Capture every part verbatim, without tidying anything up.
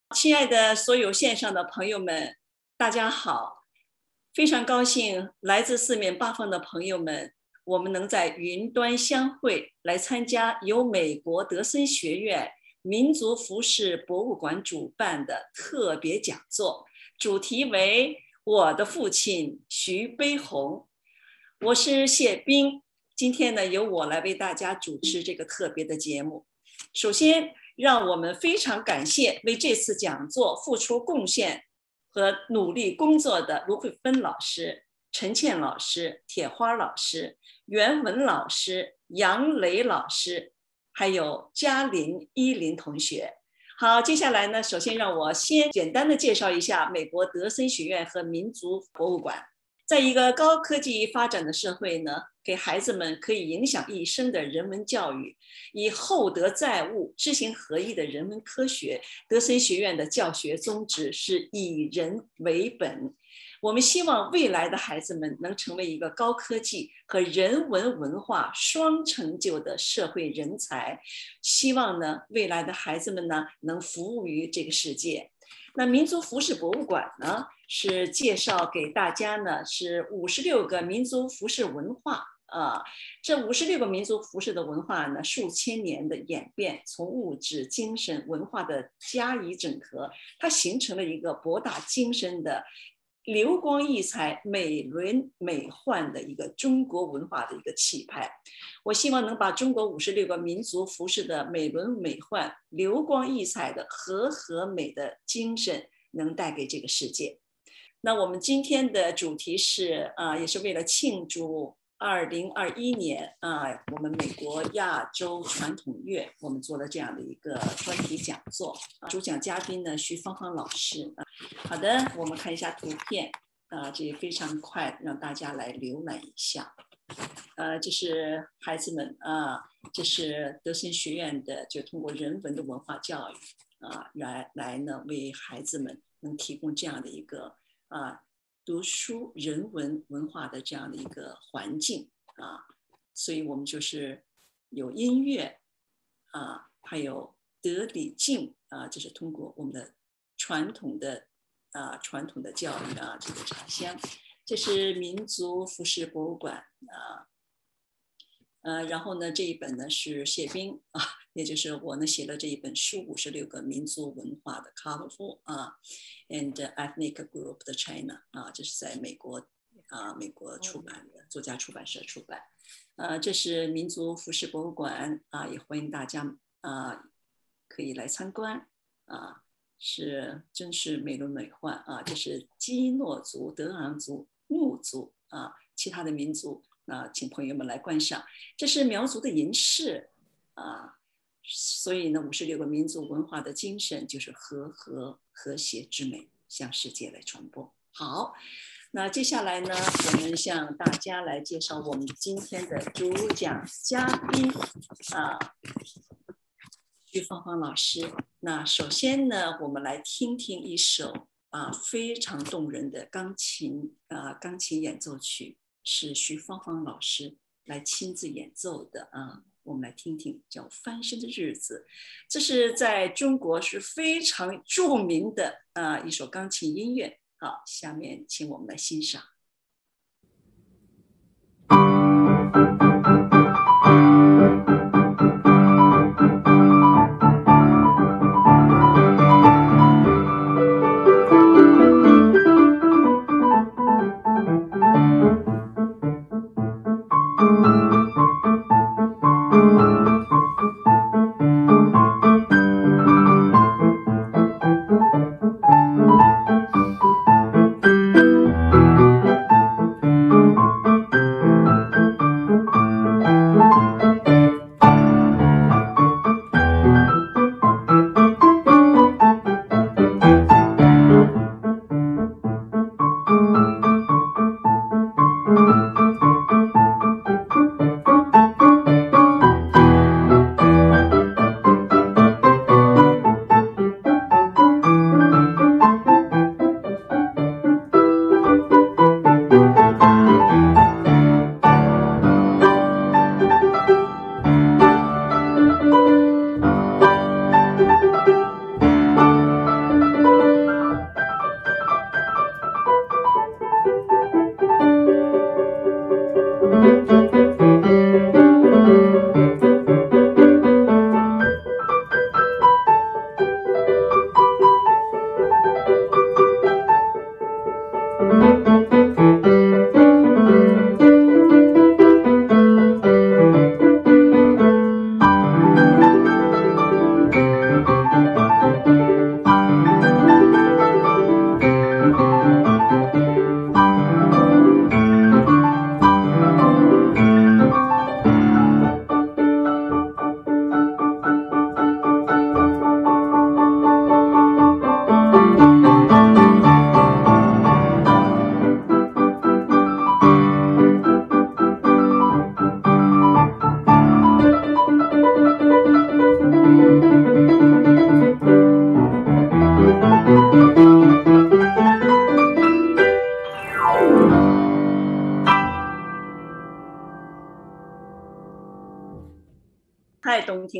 亲爱的所有线上的朋友们，大家好！非常高兴来自四面八方的朋友们，我们能在云端相会，来参加由美国德森学院民族服饰博物馆主办的特别讲座，主题为我的父亲徐悲鸿。我是谢斌，今天呢由我来为大家主持这个特别的节目。首先让我们非常感谢为这次讲座付出贡献和努力工作的卢慧芬老师、陈倩老师、铁花老师、袁文老师、杨磊老师，还有嘉林、依林同学。好，接下来呢，首先让我先简单的介绍一下美国德森学院和民族博物馆。在一个高科技发展的社会呢，给孩子们可以影响一生的人文教育，以厚德载物、知行合一的人文科学。德森学院的教学宗旨是以人为本。我们希望未来的孩子们能成为一个高科技和人文文化双成就的社会人才，希望呢，未来的孩子们呢，能服务于这个世界。那民族服饰博物馆呢，是介绍给大家呢，是五十六个民族服饰文化啊。这五十六个民族服饰的文化呢，数千年的演变，从物质、精神、文化的加以整合，它形成了一个博大精深的、流光溢彩、美轮美奂的一个中国文化的一个气派。我希望能把中国五十六个民族服饰的美轮美奂、流光溢彩的和和美的精神能带给这个世界。那我们今天的主题是啊，也是为了庆祝二零二一年啊，我们美国亚洲传统乐，我们做了这样的一个专题讲座。主讲嘉宾呢，徐芳芳老师。好的，我们看一下图片啊，这也非常快，让大家来浏览一下。呃，这是孩子们啊，这是德森学院的，就通过人文的文化教育啊，来来呢，为孩子们能提供这样的一个啊。读书人文文化的这样的一个环境啊，所以我们就是有音乐啊，还有德礼敬啊，这是通过我们的传统的啊传统的教育啊，这个茶香，这是民族服饰博物馆啊，呃，然后呢这一本呢是谢斌啊，也就是我呢写了这一本书五十六个民族文化的 colorful 啊。and ethnic group 的 China 啊，这是在美国啊，美国出版的作家出版社出版。呃，这是民族服饰博物馆啊，也欢迎大家啊可以来参观啊，是真是美轮美奂啊。这是基诺族、德昂族、怒族啊，其他的民族啊，请朋友们来观赏。这是苗族的银饰啊。所以呢，五十六个民族文化的精神就是和和和谐之美，向世界来传播。好，那接下来呢，我们向大家来介绍我们今天的主讲嘉宾啊，徐芳芳老师。那首先呢，我们来听听一首啊非常动人的钢琴啊钢琴演奏曲，是徐芳芳老师来亲自演奏的啊。我们来听听叫《翻身的日子》，这是在中国是非常著名的啊一首钢琴音乐。好，下面请我们来欣赏。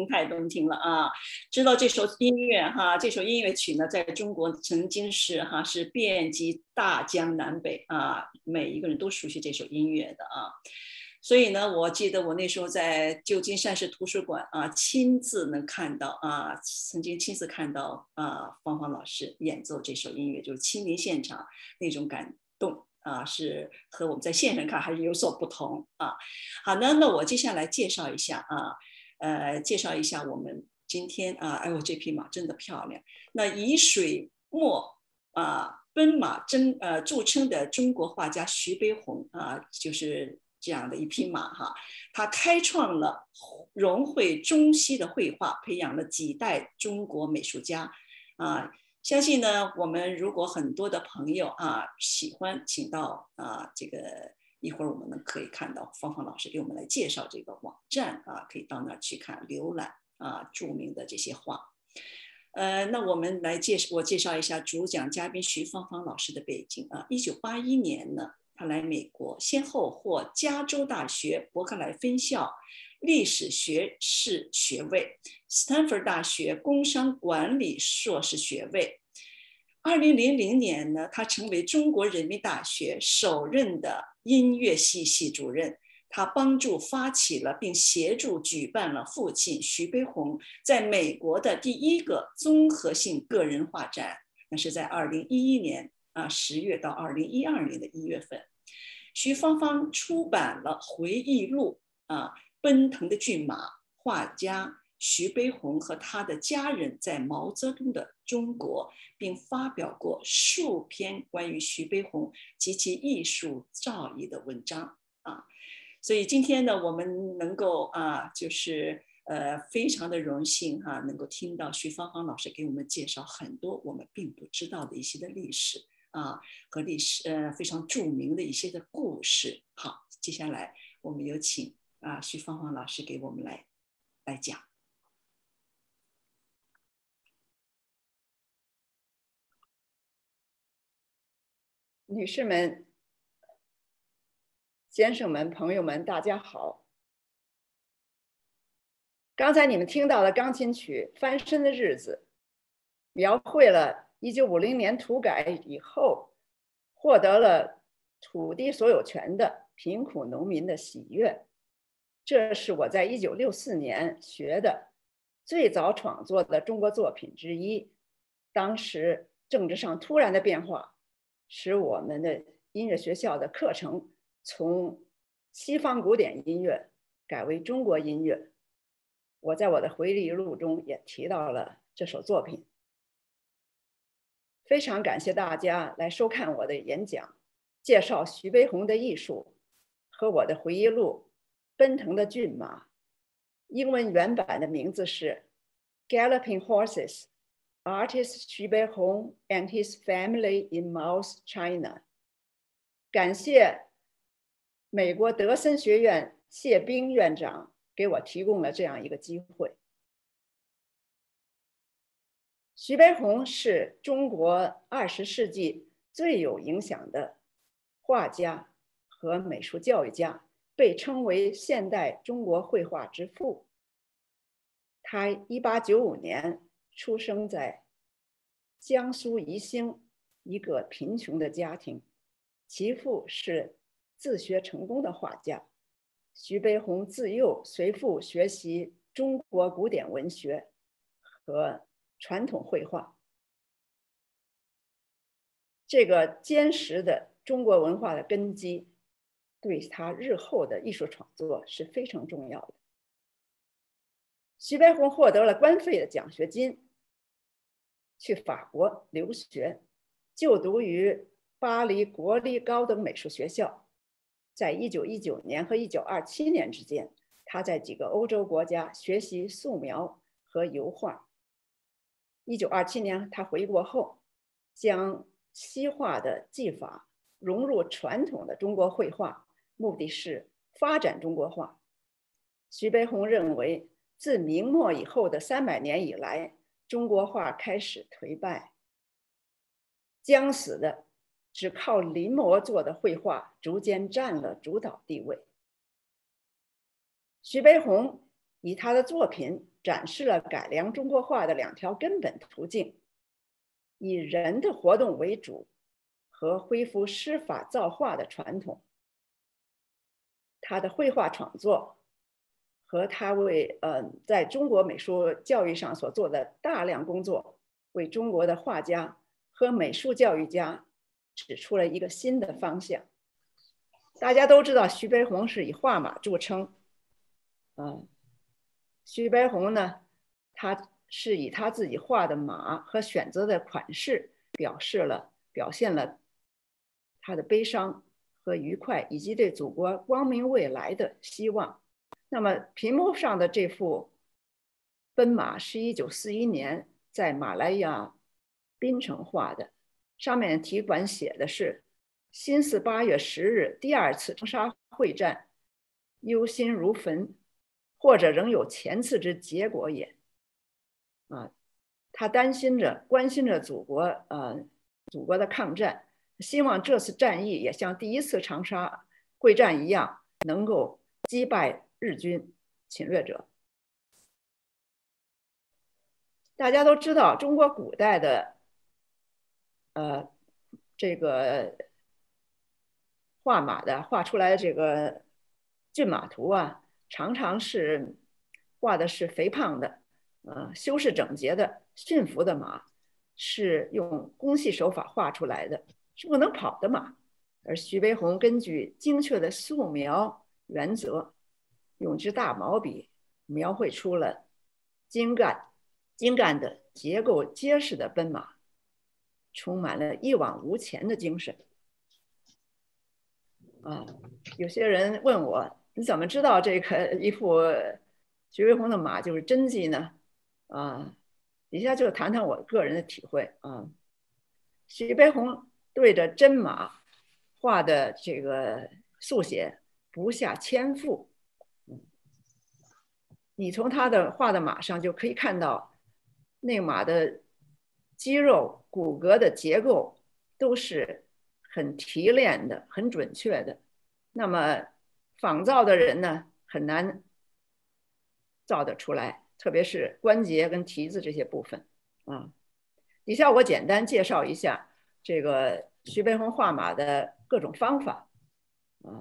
听，太动听了啊！知道这首音乐哈，这首音乐曲呢，在中国曾经是哈是遍及大江南北啊，每一个人都熟悉这首音乐的啊。所以呢，我记得我那时候在旧金山市图书馆啊，亲自能看到啊，曾经亲自看到啊，芳芳老师演奏这首音乐，就是亲临现场那种感动啊，是和我们在线上看还是有所不同啊。好的，那我接下来介绍一下啊，呃，介绍一下我们今天啊，哎呦，这匹马真的漂亮。那以水墨啊奔马争呃著称的中国画家徐悲鸿啊，就是这样的一匹马哈，他开创了融汇中西的绘画，培养了几代中国美术家啊。相信呢，我们如果很多的朋友啊喜欢，请到啊这个一会儿我们呢可以看到芳芳老师给我们来介绍这个网站啊，可以到那儿去看浏览啊著名的这些画。呃，那我们来介绍，我介绍一下主讲嘉宾徐芳芳老师的背景啊。一九八一年呢，他来美国，先后获加州大学伯克莱分校历史学士学位，斯坦福大学工商管理硕士学位。二零零零年呢，他成为中国人民大学首任的音乐系系主任。他帮助发起了并协助举办了父亲徐悲鸿在美国的第一个综合性个人画展，那是在二零一一年啊十月到二零一二年的一月份。徐芳芳出版了回忆录啊，奔腾的骏马，画家徐悲鸿和他的家人在毛泽东的中国，并发表过数篇关于徐悲鸿及其艺术造诣的文章啊。所以今天呢，我们能够啊，就是呃，非常的荣幸哈、啊，能够听到徐芳芳老师给我们介绍很多我们并不知道的一些的历史啊，和历史呃非常著名的一些的故事。好，接下来我们有请啊徐芳芳老师给我们来来讲。 女士们、先生们、朋友们，大家好。刚才你们听到的钢琴曲《翻身的日子》，描绘了一九五零年土改以后获得了土地所有权的贫苦农民的喜悦。这是我在一九六四年学的最早创作的中国作品之一。当时政治上突然的变化，使我们的音乐学校的课程从西方古典音乐改为中国音乐。我在我的回忆录中也提到了这首作品。非常感谢大家来收看我的演讲，介绍徐悲鸿的艺术和我的回忆录《奔腾的骏马》。英文原版的名字是 Galloping Horses, Artist Xu Beihong and his family in Mao's China。 感谢美国德森学院谢冰院长给我提供了这样一个机会。徐悲鸿是中国二十世纪最有影响的画家和美术教育家，被称为现代中国绘画之父。他一八九五年出生在江苏宜兴一个贫穷的家庭，其父是自学成功的画家。徐悲鸿自幼随父学习中国古典文学和传统绘画，这个坚实的中国文化的根基对他日后的艺术创作是非常重要的。徐悲鸿获得了官费的奖学金，去法国留学，就读于巴黎国立高等美术学校。在一九一九年和一九二七年之间，他在几个欧洲国家学习素描和油画。一九二七年他回国后，将西画的技法融入传统的中国绘画，目的是发展中国画。徐悲鸿认为，自明末以后的三百年以来，中国画开始颓败，将死的只靠临摹做的绘画逐渐占了主导地位。徐悲鸿以他的作品展示了改良中国画的两条根本途径：以人的活动为主和恢复师法造画的传统。他的绘画创作和他为呃在中国美术教育上所做的大量工作，为中国的画家和美术教育家指出了一个新的方向。大家都知道徐悲鸿是以画马著称，啊，徐悲鸿呢，他是以他自己画的马和选择的款式，表示了表现了他的悲伤和愉快，以及对祖国光明未来的希望。那么屏幕上的这幅奔马是一九四一年在马来亚槟城画的，上面题款写的是辛巳八月十日第二次长沙会战，忧心如焚，或者仍有前次之结果也。啊，他担心着、关心着祖国，呃，祖国的抗战，希望这次战役也像第一次长沙会战一样，能够击败日军侵略者。大家都知道，中国古代的，呃，这个画马的画出来的这个骏马图啊，常常是画的是肥胖的，呃，修饰整洁的驯服的马，是用工细手法画出来的，是不能跑的马。而徐悲鸿根据精确的素描原则，用支大毛笔描绘出了精干、精干的结构结实的奔马，充满了一往无前的精神。啊，有些人问我，你怎么知道这个一幅徐悲鸿的马就是真迹呢？啊，底下就谈谈我个人的体会啊。徐悲鸿对着真马画的这个速写不下千幅，你从他的画的马上就可以看到，那马的肌肉、骨骼的结构都是很提炼的、很准确的。那么仿造的人呢，很难造得出来，特别是关节跟蹄子这些部分啊。底下我简单介绍一下这个徐悲鸿画马的各种方法啊。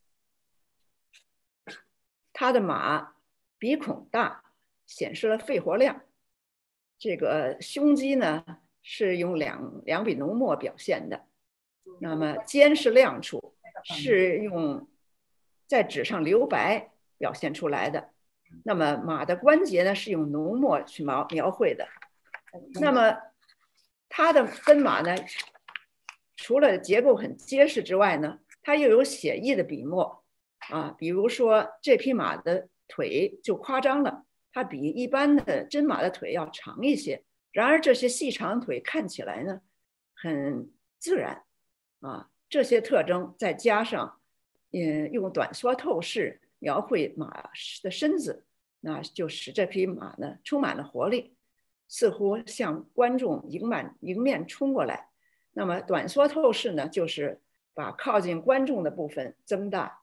他的马鼻孔大，显示了肺活量。这个胸肌呢是用两两笔浓墨表现的，那么肩是亮处，是用在纸上留白表现出来的。那么马的关节呢是用浓墨去描描绘的。那么它的奔马呢，除了结构很结实之外呢，它又有写意的笔墨啊，比如说这匹马的腿就夸张了，它比一般的真马的腿要长一些。然而这些细长腿看起来呢很自然啊，这些特征再加上嗯用短缩透视描绘马的身子，那就使这匹马呢充满了活力，似乎向观众迎面迎面冲过来。那么短缩透视呢，就是把靠近观众的部分增大。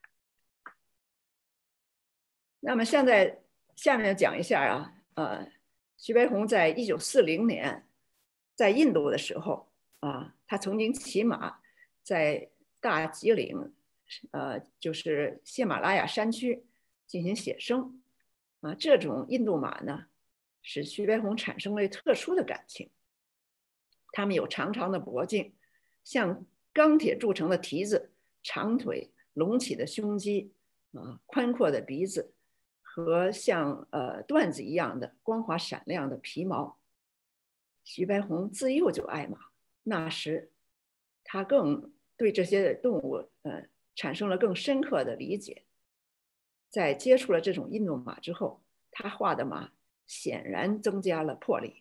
那么现在下面讲一下啊，呃，徐悲鸿在一九四零年在印度的时候啊，他曾经骑马在大吉岭，呃，就是喜马拉雅山区进行写生啊。这种印度马呢，使徐悲鸿产生了特殊的感情。它们有长长的脖颈，像钢铁铸成的蹄子，长腿，隆起的胸肌啊，宽阔的鼻子。和像呃缎子一样的光滑闪亮的皮毛。徐悲鸿自幼就爱马，那时他更对这些动物呃产生了更深刻的理解。在接触了这种印度马之后，他画的马显然增加了魄力。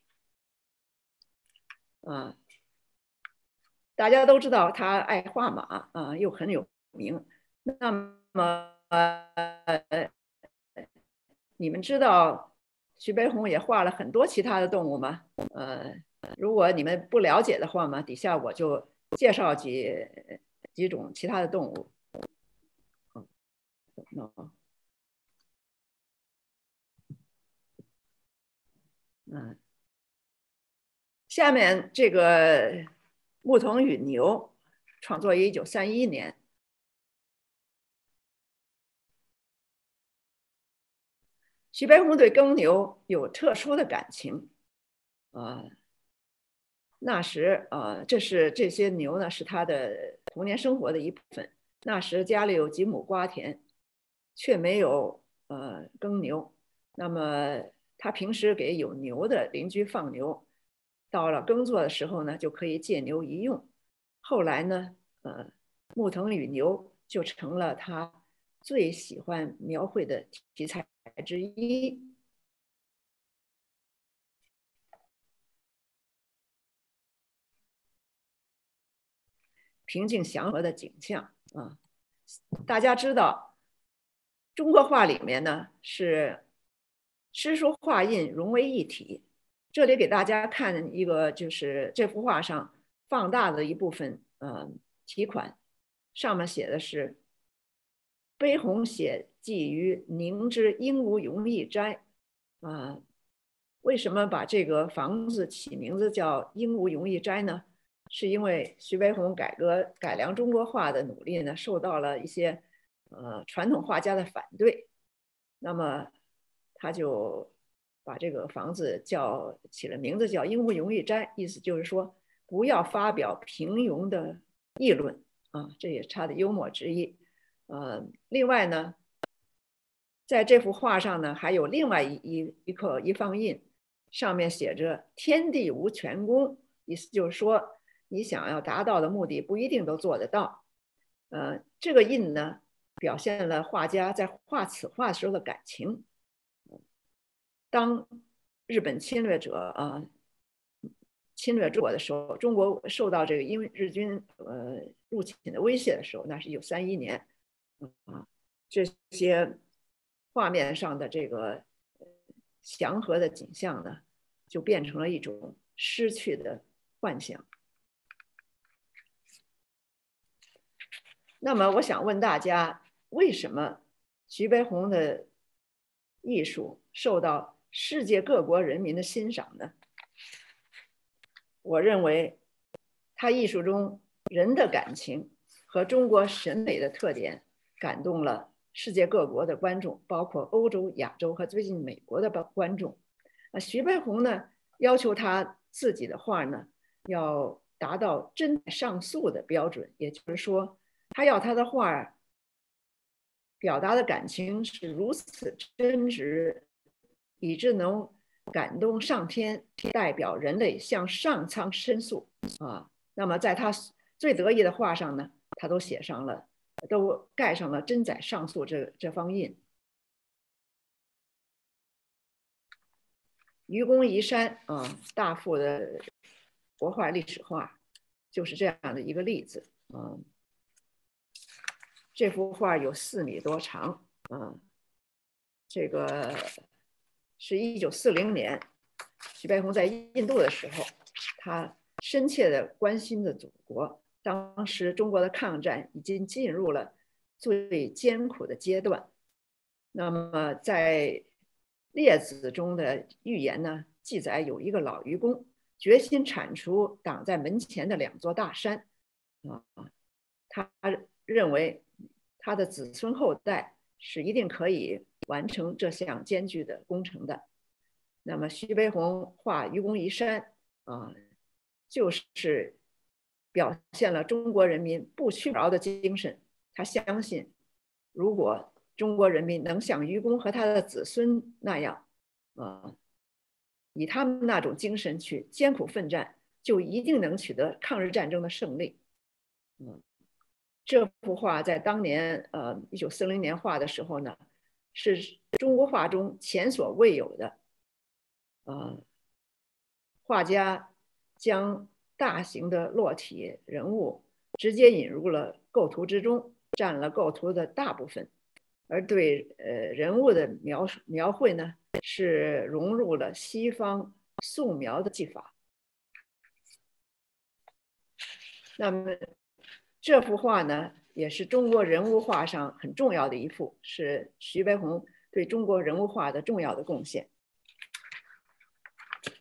啊，大家都知道他爱画马啊，又很有名。那么呃。你们知道徐悲鸿也画了很多其他的动物吗？呃，如果你们不了解的话嘛，底下我就介绍几几种其他的动物。 嗯，下面这个牧童与牛创作于一九三一年。徐悲鸿对耕牛有特殊的感情，啊、呃，那时啊、呃，这是这些牛呢是他的童年生活的一部分。那时家里有几亩瓜田，却没有呃耕牛，那么他平时给有牛的邻居放牛，到了耕作的时候呢，就可以借牛一用。后来呢，呃，牧童与牛就成了他最喜欢描绘的题材之一。平静祥和的景象啊，大家知道，中国画里面呢是诗书画印融为一体。这里给大家看一个，就是这幅画上放大的一部分呃题款，上面写的是“悲鸿写寄于宁之应无容易斋”啊。为什么把这个房子起名字叫应无容易斋呢？是因为徐悲鸿改革改良中国画的努力呢，受到了一些呃传统画家的反对，那么他就把这个房子叫起了名字叫应无容易斋，意思就是说不要发表平庸的议论啊，这也是他的幽默之一。呃，另外呢，在这幅画上呢，还有另外一一一刻一方印，上面写着“天地无全功”，意思就是说，你想要达到的目的不一定都做得到。呃，这个印呢，表现了画家在画此画时候的感情。当日本侵略者啊、呃、侵略中国的时候，中国受到这个因为日军呃入侵的威胁的时候，那是一九三一年啊，这些画面上的这个祥和的景象呢，就变成了一种失去的幻想。那么我想问大家，为什么徐悲鸿的艺术受到世界各国人民的欣赏呢？我认为他艺术中人的感情和中国审美的特点感动了世界各国的观众，包括欧洲、亚洲和最近美国的观众。啊，徐悲鸿呢，要求他自己的画呢，要达到真上素的标准，也就是说，他要他的画表达的感情是如此真实，以致能感动上天，代表人类向上苍申诉啊。那么在他最得意的画上呢，他都写上了，都盖上了真载上诉这这方印。愚公移山啊，大幅的国画历史画就是这样的一个例子啊。这幅画有四米多长啊，这个是一九四零年徐悲鸿在印度的时候，他深切的关心的祖国。当时中国的抗战已经进入了最艰苦的阶段。那么在列子中的寓言呢，记载有一个老愚公决心铲除挡在门前的两座大山啊，他认为他的子孙后代是一定可以完成这项艰巨的工程的。那么徐悲鸿画愚公移山啊，就是表现了中国人民不屈不挠的精神。他相信，如果中国人民能像愚公和他的子孙那样，啊，以他们那种精神去艰苦奋战，就一定能取得抗日战争的胜利。嗯，这幅画在当年，呃，一九四零年画的时候呢，是中国画中前所未有的。呃，画家将大型的落体人物直接引入了构图之中，占了构图的大部分，而对呃人物的描描绘呢，是融入了西方素描的技法。那么这幅画呢，也是中国人物画上很重要的一幅，是徐悲鸿对中国人物画的重要的贡献。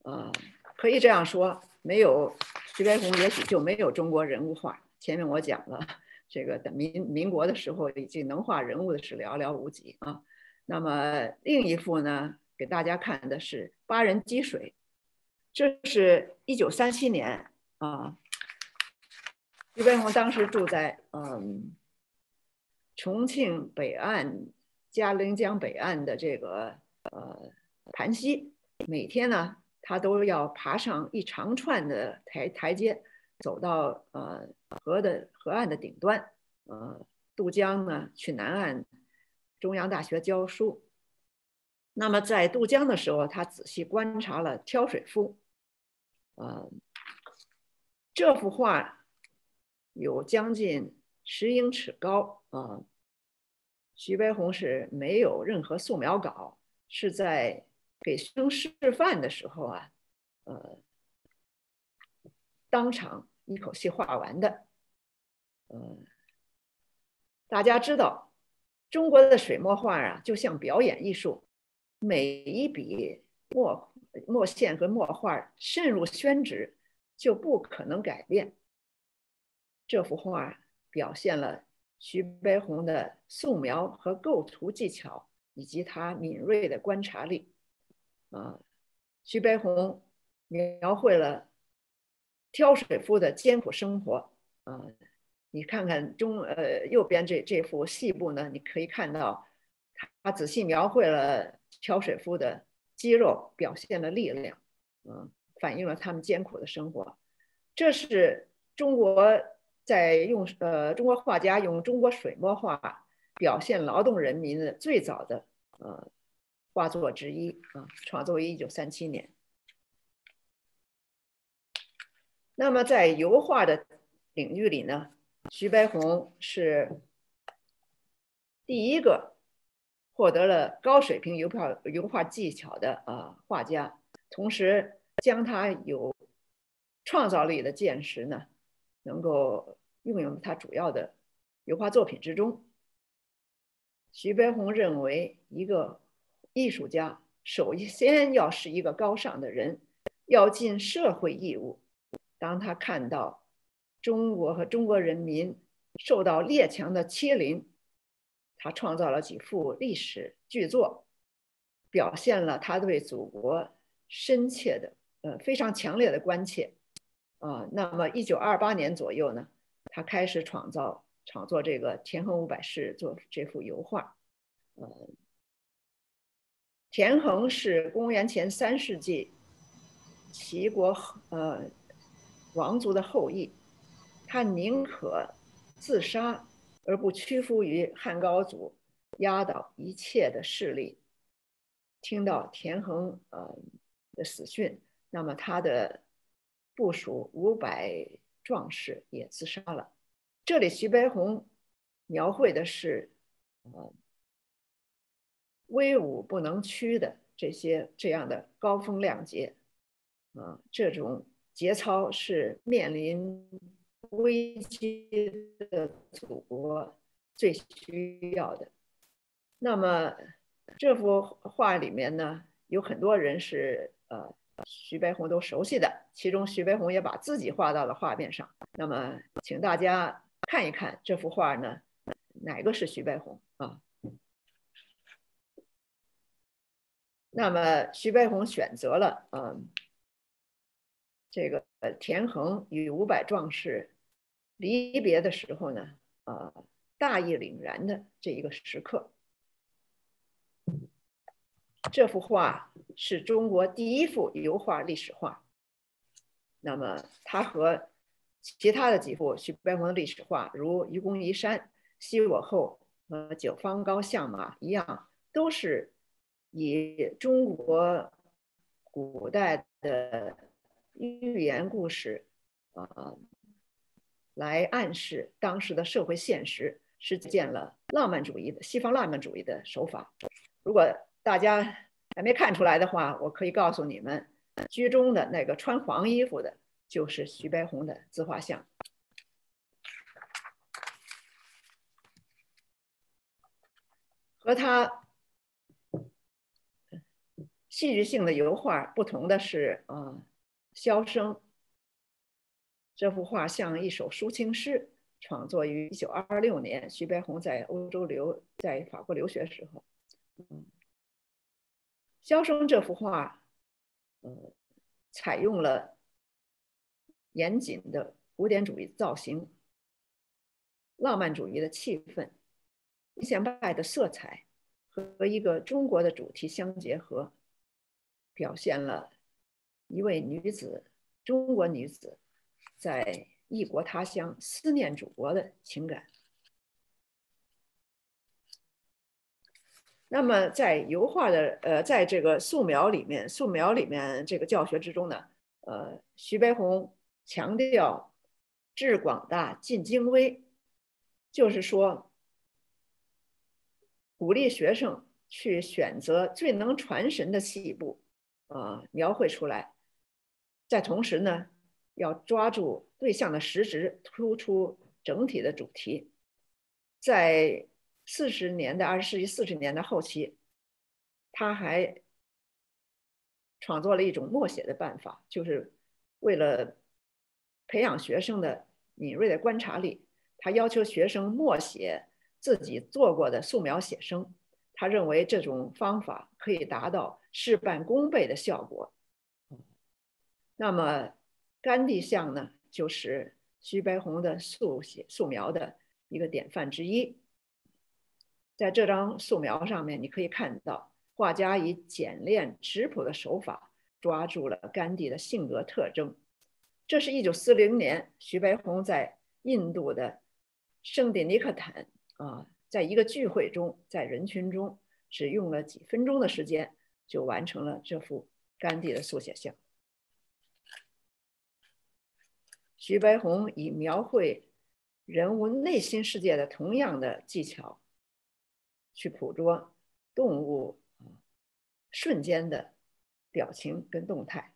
呃，可以这样说，没有徐悲鸿，也许就没有中国人物画。前面我讲了，这个等民民国的时候，已经能画人物的是寥寥无几啊。那么另一幅呢，给大家看的是《八人击水》，这是一九三七年啊。徐悲鸿当时住在嗯重庆北岸嘉陵江北岸的这个呃盘溪，每天呢他都要爬上一长串的台台阶，走到呃河的河岸的顶端，呃渡江呢去南岸中央大学教书。那么在渡江的时候，他仔细观察了挑水夫，呃，这幅画有将近十英尺高啊、呃。徐悲鸿是没有任何素描稿，是在给学生示范的时候啊，呃，当场一口气画完的。呃，大家知道，中国的水墨画啊，就像表演艺术，每一笔墨墨线和墨画渗入宣纸，就不可能改变。这幅画表现了徐悲鸿的素描和构图技巧，以及他敏锐的观察力。啊，徐悲鸿描绘了挑水夫的艰苦生活。啊，你看看中呃右边这这幅细部呢，你可以看到他仔细描绘了挑水夫的肌肉，表现了力量，嗯，反映了他们艰苦的生活。这是中国在用呃中国画家用中国水墨画表现劳动人民的最早的呃画作之一啊，创作于一九三七年。那么在油画的领域里呢，徐悲鸿是第一个获得了高水平油画油画技巧的啊画家，同时将他有创造力的见识呢，能够运用他主要的油画作品之中。徐悲鸿认为，一个艺术家首先要是一个高尚的人，要尽社会义务。当他看到中国和中国人民受到列强的欺凌，他创造了几幅历史巨作，表现了他对祖国深切的、呃非常强烈的关切。啊、呃，那么一九二八年左右呢，他开始创造创作这个田横五百式做这幅油画。呃，田横是公元前三世纪齐国呃王族的后裔，他宁可自杀而不屈服于汉高祖压倒一切的势力。听到田横呃的死讯，那么他的部属五百壮士也自杀了。这里徐悲鸿描绘的是呃威武不能屈的这些这样的高风亮节啊，这种节操是面临危机的祖国最需要的。那么这幅画里面呢，有很多人是呃徐悲鸿都熟悉的，其中徐悲鸿也把自己画到了画面上。那么请大家看一看这幅画呢，哪个是徐悲鸿啊？那么徐悲鸿选择了嗯、呃、这个田横与五百壮士离别的时候呢，呃大义凛然的这一个时刻。这幅画是中国第一幅油画历史画。那么它和其他的几幅徐悲鸿的历史画，如《愚公移山》《昔我后》和《九方高相马》一样，都是以中国古代的寓言故事呃来暗示当时的社会现实，实践了浪漫主义的西方浪漫主义的手法。如果大家还没看出来的话，我可以告诉你们，居中的那个穿黄衣服的就是徐悲鸿的自画像。和他戏剧性的油画不同的是，啊，箫声这幅画像一首抒情诗，创作于一九二六年，徐悲鸿在欧洲留在法国留学时候。嗯，箫声这幅画，呃，采用了严谨的古典主义造型，浪漫主义的气氛，现代的色彩和一个中国的主题相结合，表现了一位女子，中国女子在异国他乡思念祖国的情感。那么在油画的呃，在这个素描里面，素描里面这个教学之中呢，呃，徐悲鸿强调致广大，尽精微，就是说鼓励学生去选择最能传神的细部，呃，描绘出来。在同时呢，要抓住对象的实质，突出整体的主题。在四十年代，二十世纪四十年代后期，他还创作了一种默写的办法，就是为了培养学生的敏锐的观察力，他要求学生默写自己做过的素描写生。他认为这种方法可以达到事半功倍的效果。那么甘地像呢，就是徐悲鸿的速写素描的一个典范之一。在这张素描上面，你可以看到画家以简练质朴的手法抓住了甘地的性格特征。这是一九四零年徐悲鸿在印度的圣地尼克坦啊，在一个聚会中，在人群中只用了几分钟的时间就完成了这幅甘地的速写像。徐悲鸿以描绘人物内心世界的同样的技巧，去捕捉动物瞬间的表情跟动态。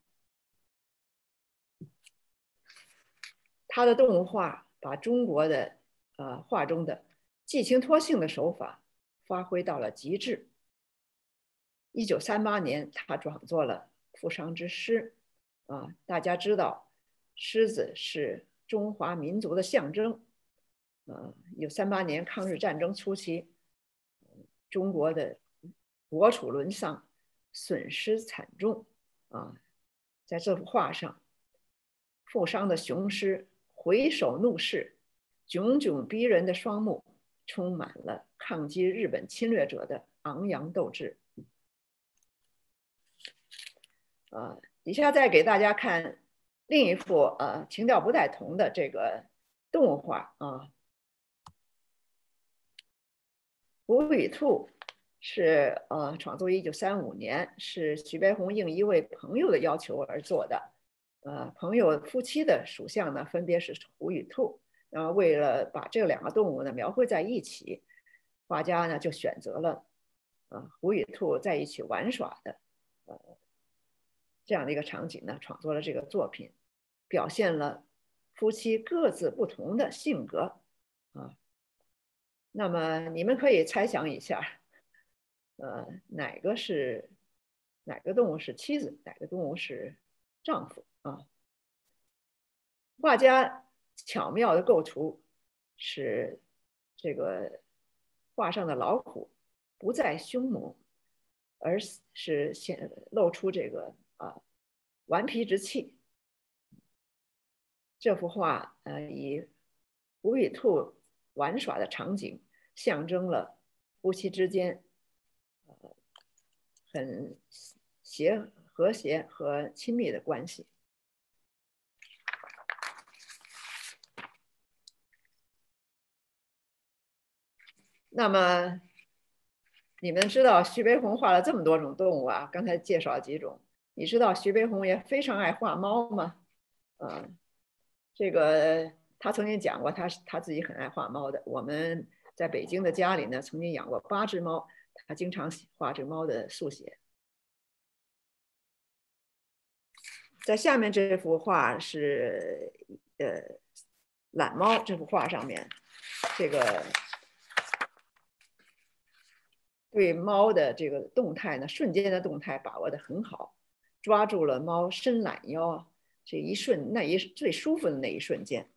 他的动物画把中国的呃画中的寄情托性的手法发挥到了极致。一九三八年，他创作了《赋商之诗》啊，大家知道，狮子是中华民族的象征。呃，一九三八年抗日战争初期，中国的国土沦丧，损失惨重啊。在这幅画上，负伤的雄狮回首怒视，炯炯逼人的双目充满了抗击日本侵略者的昂扬斗志。呃，底下再给大家看另一幅呃情调不太同的这个动物画啊。虎与兔是呃创作于一九三五年，是徐悲鸿应一位朋友的要求而做的。呃，朋友夫妻的属相呢，分别是虎与兔。然后为了把这两个动物呢描绘在一起，画家呢就选择了呃虎与兔在一起玩耍的呃这样的一个场景呢，创作了这个作品，表现了夫妻各自不同的性格啊。那么你们可以猜想一下，呃，哪个是哪个动物是妻子，哪个动物是丈夫啊？画家巧妙的构图，使这个画上的老虎不再凶猛，而是显露出这个啊顽皮之气。这幅画呃以虎与兔玩耍的场景，象征了夫妻之间呃很协和谐和亲密的关系。那么你们知道徐悲鸿画了这么多种动物啊，刚才介绍了几种。你知道徐悲鸿也非常爱画猫吗？呃，这个他曾经讲过他，他他自己很爱画猫的。我们在北京的家里呢，曾经养过八只猫，他经常画这个猫的速写。在下面这幅画是呃懒猫，这幅画上面这个对猫的这个动态呢，瞬间的动态把握得很好，抓住了猫伸懒腰这一瞬，那一最舒服的那一瞬间。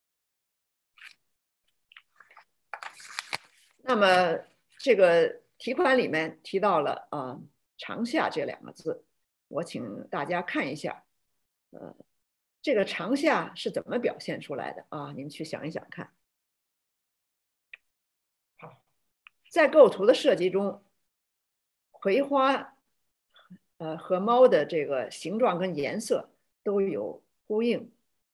那么这个题款里面提到了啊、呃“长夏”这两个字，我请大家看一下，呃，这个长夏是怎么表现出来的啊？你们去想一想看。在构图的设计中，葵花呃和猫的这个形状跟颜色都有呼应。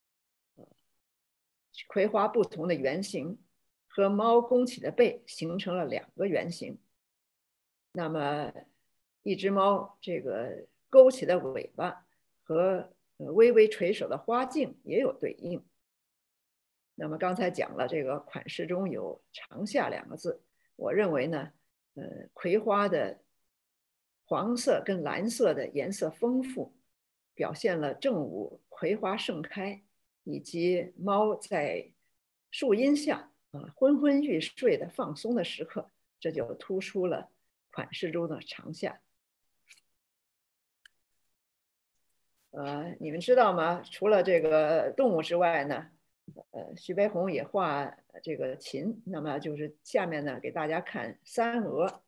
葵花不同的圆形和猫弓起的背形成了两个圆形。那么，一只猫这个勾起的尾巴和微微垂手的花茎也有对应。那么刚才讲了，这个款式中有“长夏”两个字，我认为呢，呃，葵花的黄色跟蓝色的颜色丰富，表现了正午葵花盛开，以及猫在树荫下啊昏昏欲睡的放松的时刻，这就突出了款式中的长夏。呃，你们知道吗？除了这个动物之外呢，呃，徐悲鸿也画这个禽。那么就是下面呢，给大家看三蛾。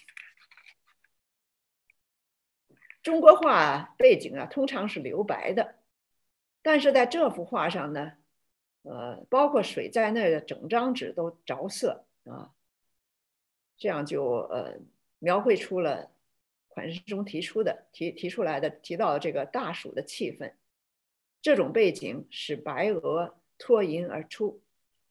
中国画背景啊，通常是留白的，但是在这幅画上呢，呃，包括水在内的整张纸都着色啊，这样就呃描绘出了款式中提出的提提出来的提到的这个大暑的气氛。这种背景使白鹅脱颖而出。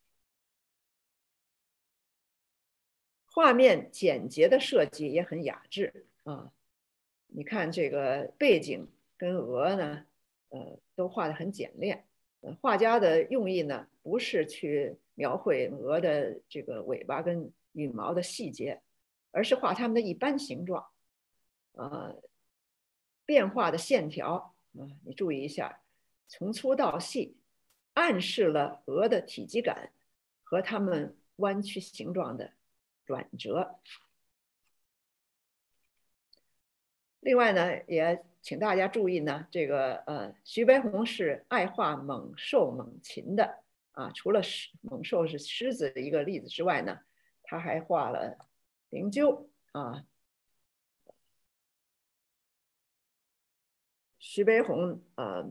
画面简洁的设计也很雅致啊！你看这个背景跟鹅呢，呃，都画得很简练。呃，画家的用意呢，不是去描绘鹅的这个尾巴跟羽毛的细节，而是画它们的一般形状。呃，变化的线条啊，你注意一下，从粗到细，暗示了鹅的体积感和它们弯曲形状的转折。另外呢，也请大家注意呢，这个呃，徐悲鸿是爱画猛兽猛禽的啊。除了猛兽是狮子的一个例子之外呢，他还画了灵鹫啊。徐悲鸿呃，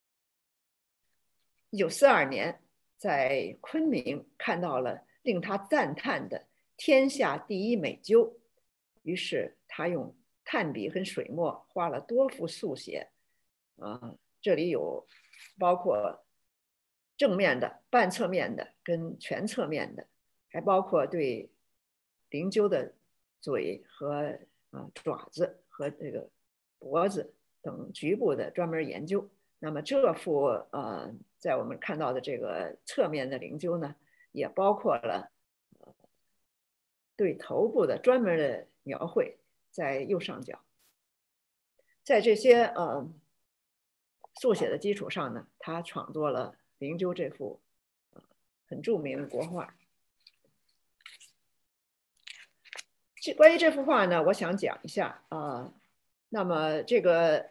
一九四二年在昆明看到了令他赞叹的天下第一美鹫，于是他用炭笔和水墨画了多幅速写，啊，这里有包括正面的、半侧面的跟全侧面的，还包括对灵鹫的嘴和啊爪子和这个脖子等局部的专门研究。那么这幅呃，在我们看到的这个侧面的灵鹫呢，也包括了对头部的专门的描绘，在右上角。在这些呃速写的基础上呢，他创作了灵鹫这幅很著名的国画。这关于这幅画呢，我想讲一下啊、呃。那么这个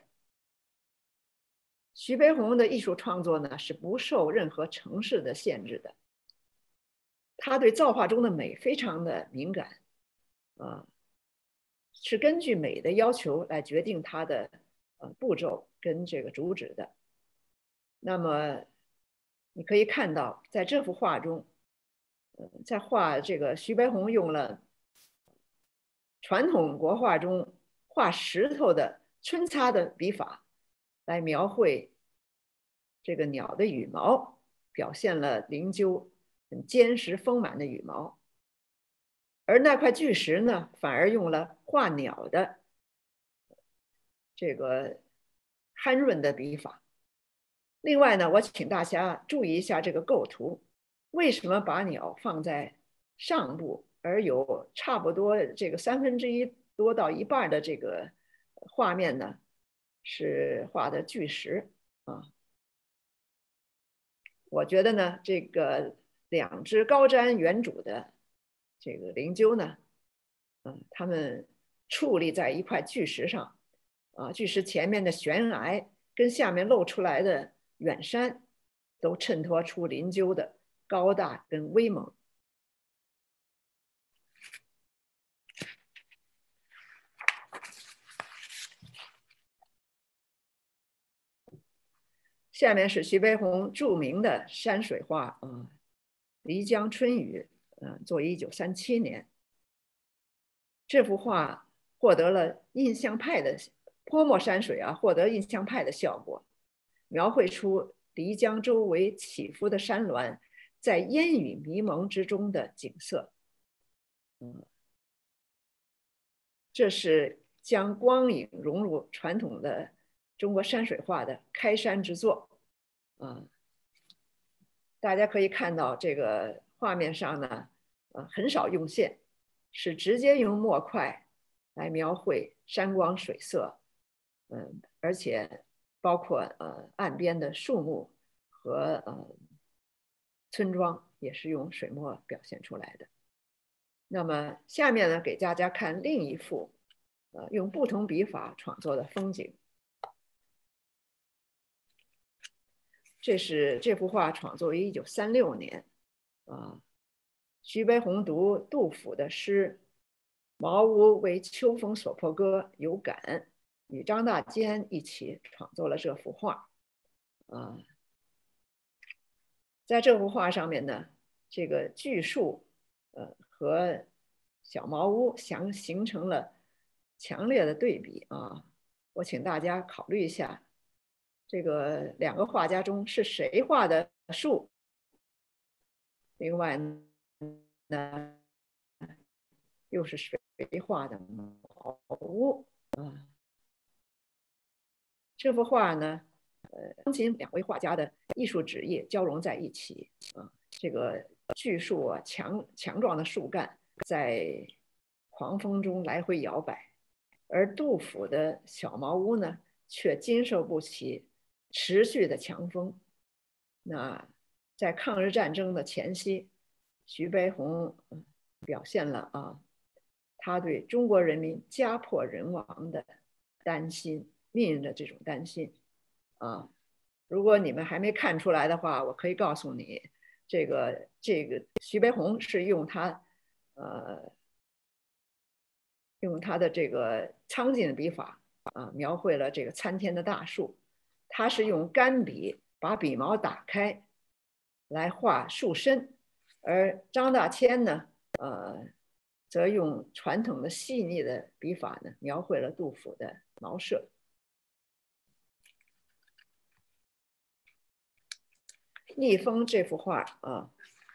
徐悲鸿的艺术创作呢，是不受任何城市的限制的。他对造化中的美非常的敏感，啊、呃，是根据美的要求来决定它的呃步骤跟这个主旨的。那么你可以看到，在这幅画中，呃，在画这个徐悲鸿用了传统国画中画石头的皴擦的笔法来描绘这个鸟的羽毛，表现了灵鹫很坚实丰满的羽毛。而那块巨石呢，反而用了画鸟的这个酣润的笔法。另外呢，我请大家注意一下这个构图，为什么把鸟放在上部，而有差不多这个三分之一多到一半的这个画面呢，是画的巨石啊？我觉得呢，这个两只高瞻远瞩的这个灵鹫呢， 嗯，他们矗立在一块巨石上，啊，巨石前面的悬崖跟下面露出来的远山，都衬托出灵鹫的高大跟威猛。下面是徐悲鸿著名的山水画啊，呃《漓江春雨》，呃，作一九三七年。这幅画获得了印象派的泼墨山水啊，获得印象派的效果，描绘出漓江周围起伏的山峦在烟雨迷蒙之中的景色。嗯，这是将光影融入传统的中国山水画的开山之作。啊，大家可以看到这个画面上呢，呃，很少用线，是直接用墨块来描绘山光水色，嗯，而且包括呃岸边的树木和呃村庄也是用水墨表现出来的。那么下面呢，给大家看另一幅，呃，用不同笔法创作的风景。这是这幅画创作于一九三六年，啊，徐悲鸿读杜甫的诗“茅屋为秋风所破歌”有感，与张大坚一起创作了这幅画。啊，在这幅画上面呢，这个巨树，呃，和小茅屋相形成了强烈的对比啊。我请大家考虑一下，这个两个画家中是谁画的树？另外呢，又是谁画的茅屋啊？这幅画呢，呃，钢琴两位画家的艺术旨意交融在一起啊。这个巨树啊，强强壮的树干在狂风中来回摇摆，而杜甫的小茅屋呢，却经受不起持续的强风。那在抗日战争的前夕，徐悲鸿表现了啊，他对中国人民家破人亡的担心，命运的这种担心啊。如果你们还没看出来的话，我可以告诉你，这个这个徐悲鸿是用他呃用他的这个苍劲的笔法啊，描绘了这个参天的大树。他是用干笔把笔毛打开来画树身，而张大千呢，呃，则用传统的细腻的笔法呢，描绘了杜甫的茅舍。逆风这幅画啊，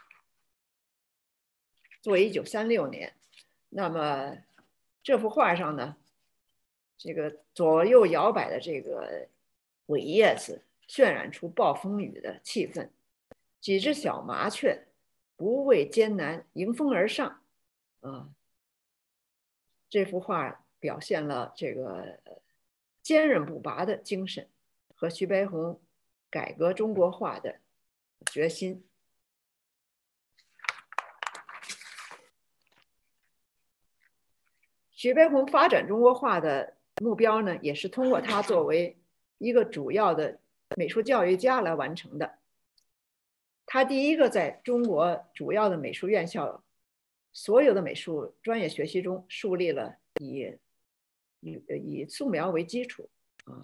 作一九三六年。那么这幅画上呢，这个左右摇摆的这个苇叶子，渲染出暴风雨的气氛。几只小麻雀不畏艰难，迎风而上。啊，这幅画表现了这个坚韧不拔的精神和徐悲鸿改革中国画的决心。徐悲鸿发展中国画的目标呢，也是通过他作为一个主要的美术教育家来完成的。他第一个在中国主要的美术院校所有的美术专业学习中树立了以以以素描为基础啊，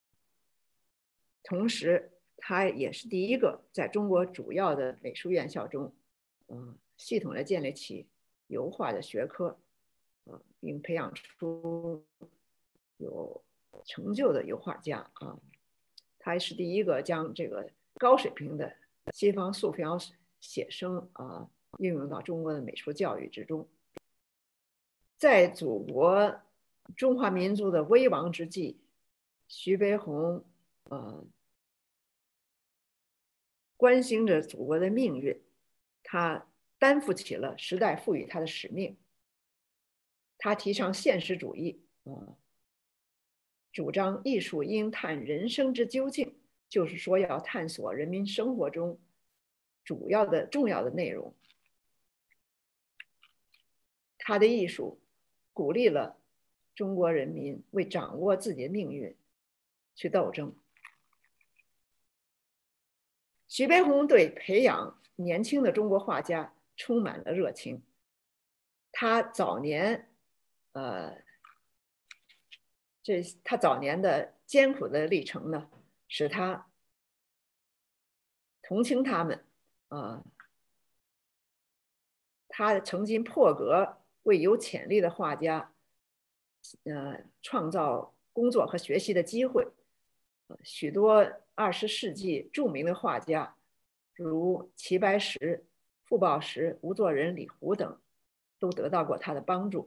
同时他也是第一个在中国主要的美术院校中，嗯，系统的建立起油画的学科，啊，并培养出有成就的油画家啊。他是第一个将这个高水平的西方素描写生啊运用到中国的美术教育之中。在祖国中华民族的危亡之际，徐悲鸿呃关心着祖国的命运，他担负起了时代赋予他的使命。他提倡现实主义，呃，主张艺术应探人生之究竟，就是说要探索人民生活中主要的重要的内容。他的艺术鼓励了中国人民为掌握自己的命运去斗争。徐悲鸿对培养年轻的中国画家充满了热情。他早年，呃，这他早年的艰苦的历程呢，使他同情他们，啊、呃，他曾经破格为有潜力的画家，呃，创造工作和学习的机会。许多二十世纪著名的画家，如齐白石、傅抱石、吴作人、李胡等，都得到过他的帮助。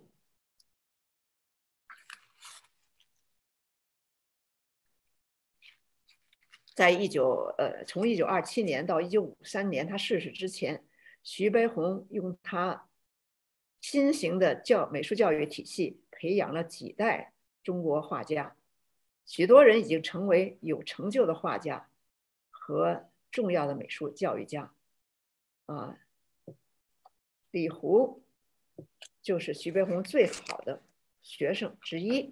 在一九呃，从一九二七年到一九五三年他逝世之前，徐悲鸿用他新型的教美术教育体系培养了几代中国画家，许多人已经成为有成就的画家和重要的美术教育家。啊，李胡就是徐悲鸿最好的学生之一。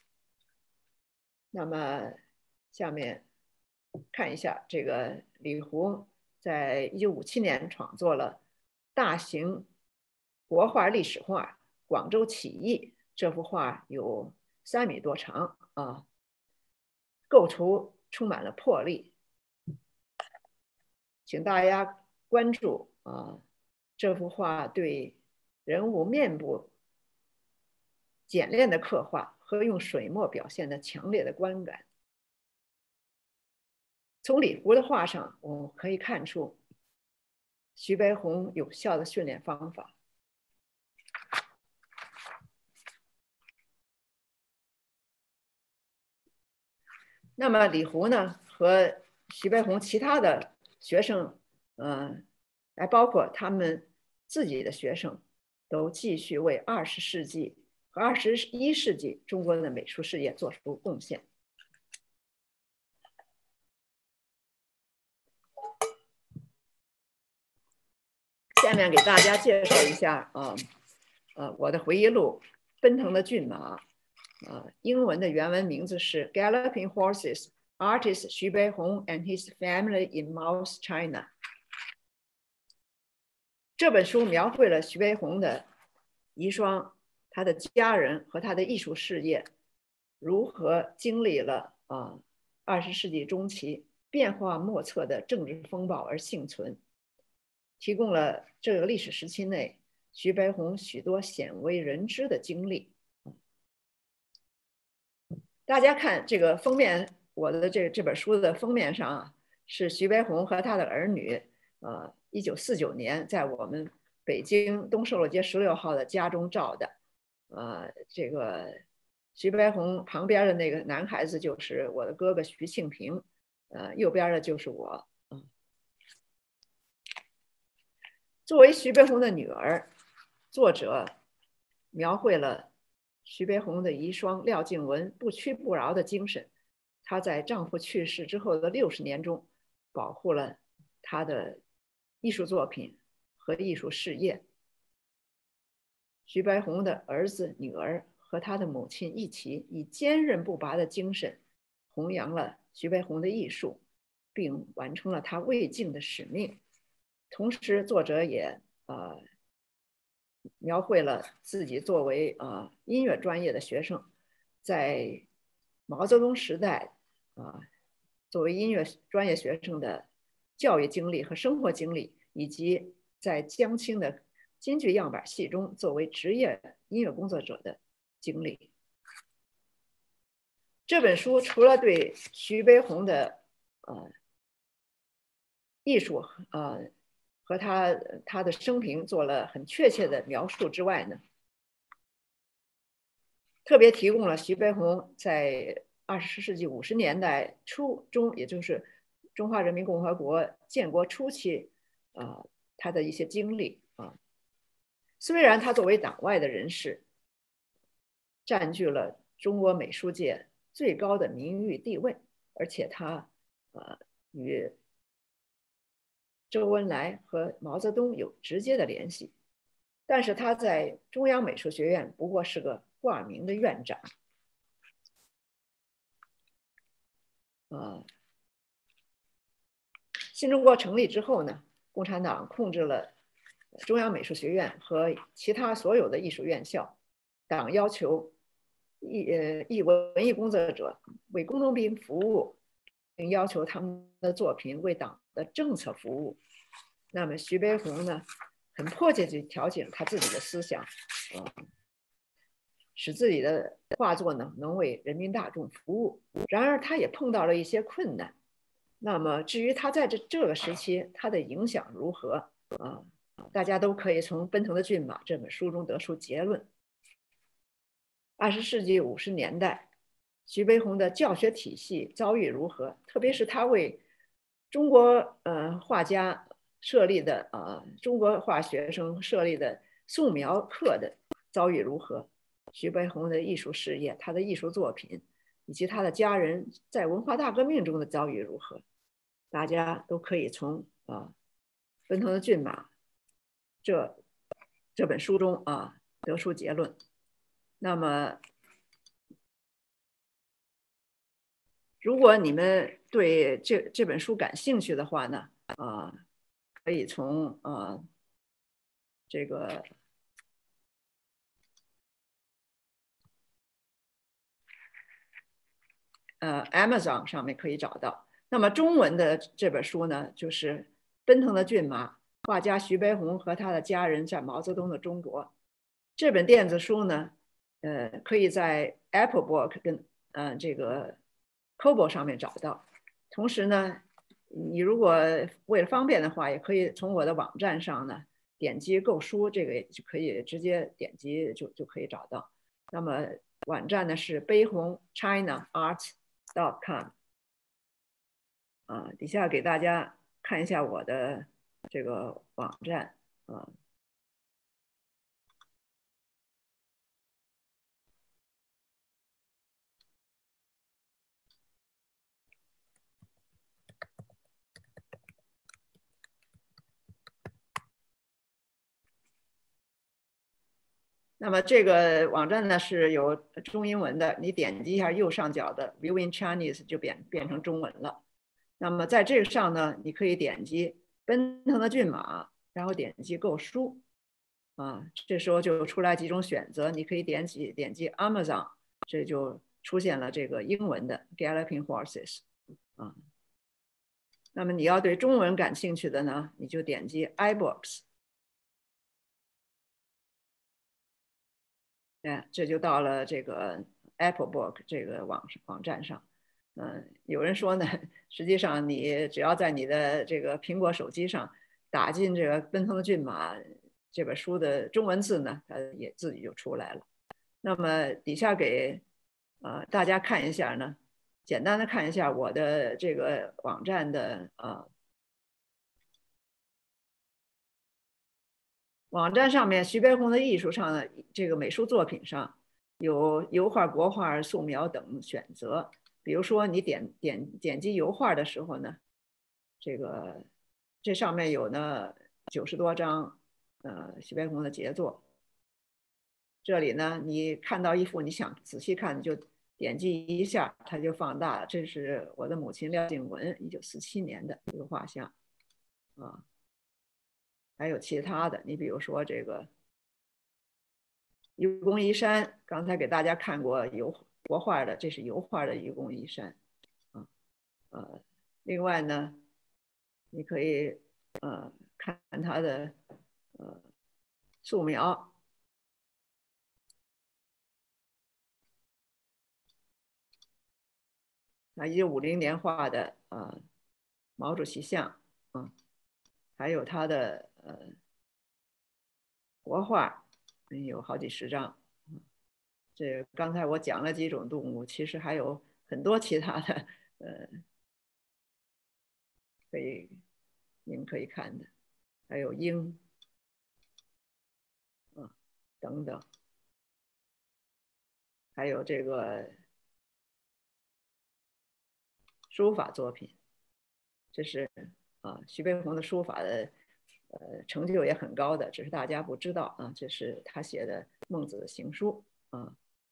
那么，下面看一下这个李胡在一九五七年创作了大型国画历史画《广州起义》，这幅画有三米多长啊，构图充满了魄力。请大家关注啊，这幅画对人物面部简练的刻画和用水墨表现的强烈的观感。从李胡的画上，我们可以看出徐悲鸿有效的训练方法。那么李胡呢，和徐悲鸿其他的学生，呃，还包括他们自己的学生，都继续为二十世纪和二十一世纪中国的美术事业做出贡献。下面给大家介绍一下啊，呃，我的回忆录《奔腾的骏马》，呃，英文的原文名字是《Galloping Horses: Artist Xu Beihong and His Family in Mao's China》。这本书描绘了徐悲鸿的遗孀、他的家人和他的艺术事业如何经历了啊二十世纪中期变化莫测的政治风暴而幸存。提供了这个历史时期内徐悲鸿许多鲜为人知的经历。大家看这个封面，我的这这本书的封面上啊，是徐悲鸿和他的儿女，呃，一九四九年在我们北京东寿楼街十六号的家中照的。呃，这个徐悲鸿旁边的那个男孩子就是我的哥哥徐庆平，呃，右边的就是我。作为徐悲鸿的女儿，作者描绘了徐悲鸿的遗孀廖静文不屈不挠的精神。她在丈夫去世之后的六十年中，保护了她的艺术作品和艺术事业。徐悲鸿的儿子、女儿和他的母亲一起，以坚韧不拔的精神，弘扬了徐悲鸿的艺术，并完成了他未竟的使命。同时，作者也呃描绘了自己作为呃音乐专业的学生，在毛泽东时代啊、呃、作为音乐专业学生的教育经历和生活经历，以及在江青的京剧样板戏中作为职业音乐工作者的经历。这本书除了对徐悲鸿的呃艺术呃和他他的生平做了很确切的描述之外呢，特别提供了徐悲鸿在二十世纪五十年代初中，也就是中华人民共和国建国初期，啊、呃，他的一些经历啊。虽然他作为党外的人士，占据了中国美术界最高的名誉地位，而且他呃与周恩来和毛泽东有直接的联系， 但是他在中央美术学院不过是个挂名的院长。呃，新中国成立之后呢，共产党控制了中央美术学院和其他所有的艺术院校。党要求艺呃艺文艺工作者为工农兵服务，并要求他们的作品为党的政策服务。那么徐悲鸿呢，很迫切地调整他自己的思想，呃，使自己的画作呢能为人民大众服务。然而，他也碰到了一些困难。那么，至于他在这这个时期他的影响如何啊，大家都可以从《奔腾的骏马》这本书中得出结论。二十世纪五十年代，徐悲鸿的教学体系遭遇如何？特别是他为中国呃画家设立的呃中国画学生设立的素描课的遭遇如何？徐悲鸿的艺术事业、他的艺术作品以及他的家人在文化大革命中的遭遇如何？大家都可以从啊《奔腾的骏马》这这本书中啊得出结论。那么，如果你们对这这本书感兴趣的话呢，啊、呃，可以从呃这个呃 Amazon 上面可以找到。那么中文的这本书呢，就是《奔腾的骏马》，画家徐悲鸿和他的家人在毛泽东的中国。这本电子书呢，呃，可以在 Apple Book 跟呃这个 Kobo 上面找到。同时呢，你如果为了方便的话，也可以从我的网站上呢点击购书，这个就可以直接点击就就可以找到。那么网站呢是悲鸿 China Art dot com 啊，底下给大家看一下我的这个网站啊。那么这个网站呢是有中英文的，你点击一下右上角的 View in Chinese 就变变成中文了。那么在这个上呢，你可以点击奔腾的骏马，然后点击购书，啊，这时候就出来几种选择，你可以点击点击 Amazon， 这就出现了这个英文的 Galloping Horses， 啊。那么你要对中文感兴趣的呢，你就点击 iBooks。哎，这就到了这个 Apple Book 这个网网站上。嗯，有人说呢，实际上你只要在你的这个苹果手机上打进这个《奔腾的骏马》这本书的中文字呢，它也自己就出来了。那么底下给呃大家看一下呢，简单的看一下我的这个网站的呃网站上面，徐悲鸿的艺术上的这个美术作品上有油画、国画、素描等选择。比如说，你点点点击油画的时候呢，这个这上面有呢九十多张呃徐悲鸿的杰作。这里呢，你看到一幅你想仔细看，你就点击一下，它就放大了。这是我的母亲廖静文一九四七年的一个画像啊。还有其他的，你比如说这个愚公移山，刚才给大家看过油国画的，这是油画的愚公移山啊。呃，另外呢，你可以呃看它的呃素描，那一九五零年画的呃毛主席像，嗯，还有他的呃国画，有好几十张。这刚才我讲了几种动物，其实还有很多其他的，呃，可以你们可以看的，还有鹰，啊等等，还有这个书法作品，这是啊徐悲鸿的书法的呃成就也很高的，只是大家不知道啊。这是他写的《孟子的行书》啊。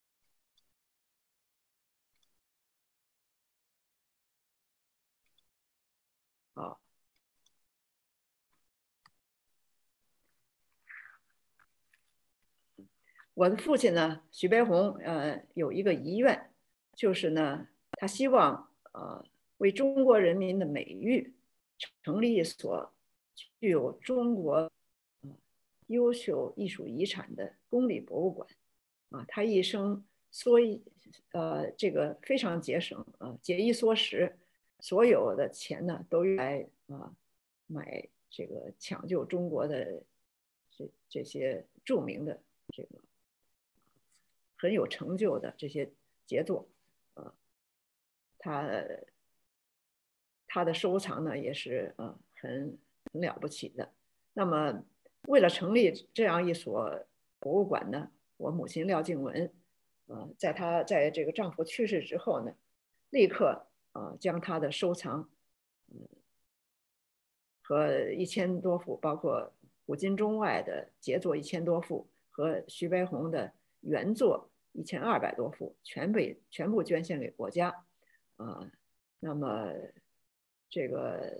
好，我的父亲呢，徐悲鸿，呃，有一个遗愿，就是呢，他希望呃为中国人民的美誉成立一所具有中国呃优秀艺术遗产的公立博物馆。啊，他一生所以呃这个非常节省啊，节衣缩食，所有的钱呢都用来啊买这个抢救中国的这这些著名的这个很有成就的这些杰作。啊，他他的收藏呢也是呃很很了不起的。那么为了成立这样一所博物馆呢，我母亲廖静文，呃，在她在这个丈夫去世之后呢，立刻呃将她的收藏，嗯，和一千多幅，包括古今中外的杰作一千多幅和徐悲鸿的原作一千二百多幅，全被全部捐献给国家。啊、呃，那么这个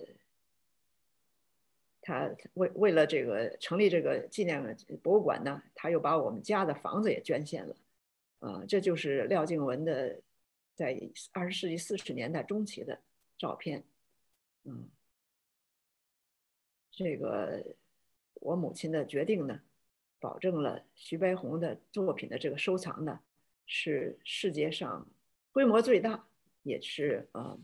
他为为了这个成立这个纪念博物馆呢，他又把我们家的房子也捐献了。啊、呃，这就是廖静文的在二十世纪四十年代中期的照片。嗯，这个我母亲的决定呢，保证了徐悲鸿的作品的这个收藏呢，是世界上规模最大，也是呃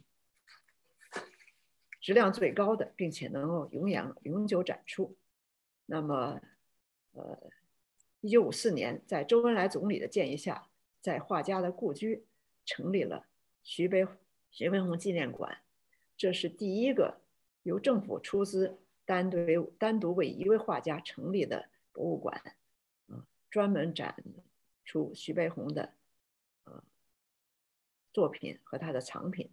质量最高的，并且能够永远永久展出。那么，呃，一九五四年，在周恩来总理的建议下，在画家的故居成立了徐悲徐悲鸿纪念馆，这是第一个由政府出资单独单独为一位画家成立的博物馆，啊，专门展出徐悲鸿的呃作品和他的藏品。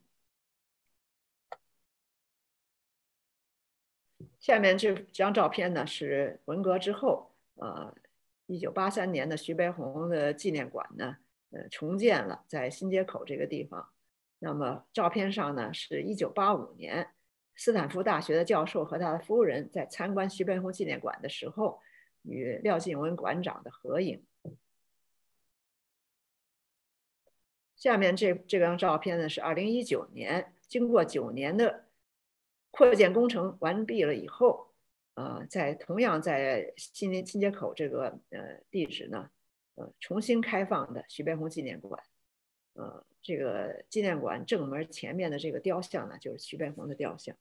下面这张照片呢是文革之后，呃，一九八三年的徐悲鸿的纪念馆呢，呃，重建了在新街口这个地方。那么照片上呢是一九八五年斯坦福大学的教授和他的夫人在参观徐悲鸿纪念馆的时候，与廖静文馆长的合影。下面这这张照片呢是二零一九年，经过九年的扩建工程完毕了以后，呃，在同样在新新街口这个呃地址呢，呃，重新开放的徐悲鸿纪念馆。呃，这个纪念馆正门前面的这个雕像呢，就是徐悲鸿的雕像。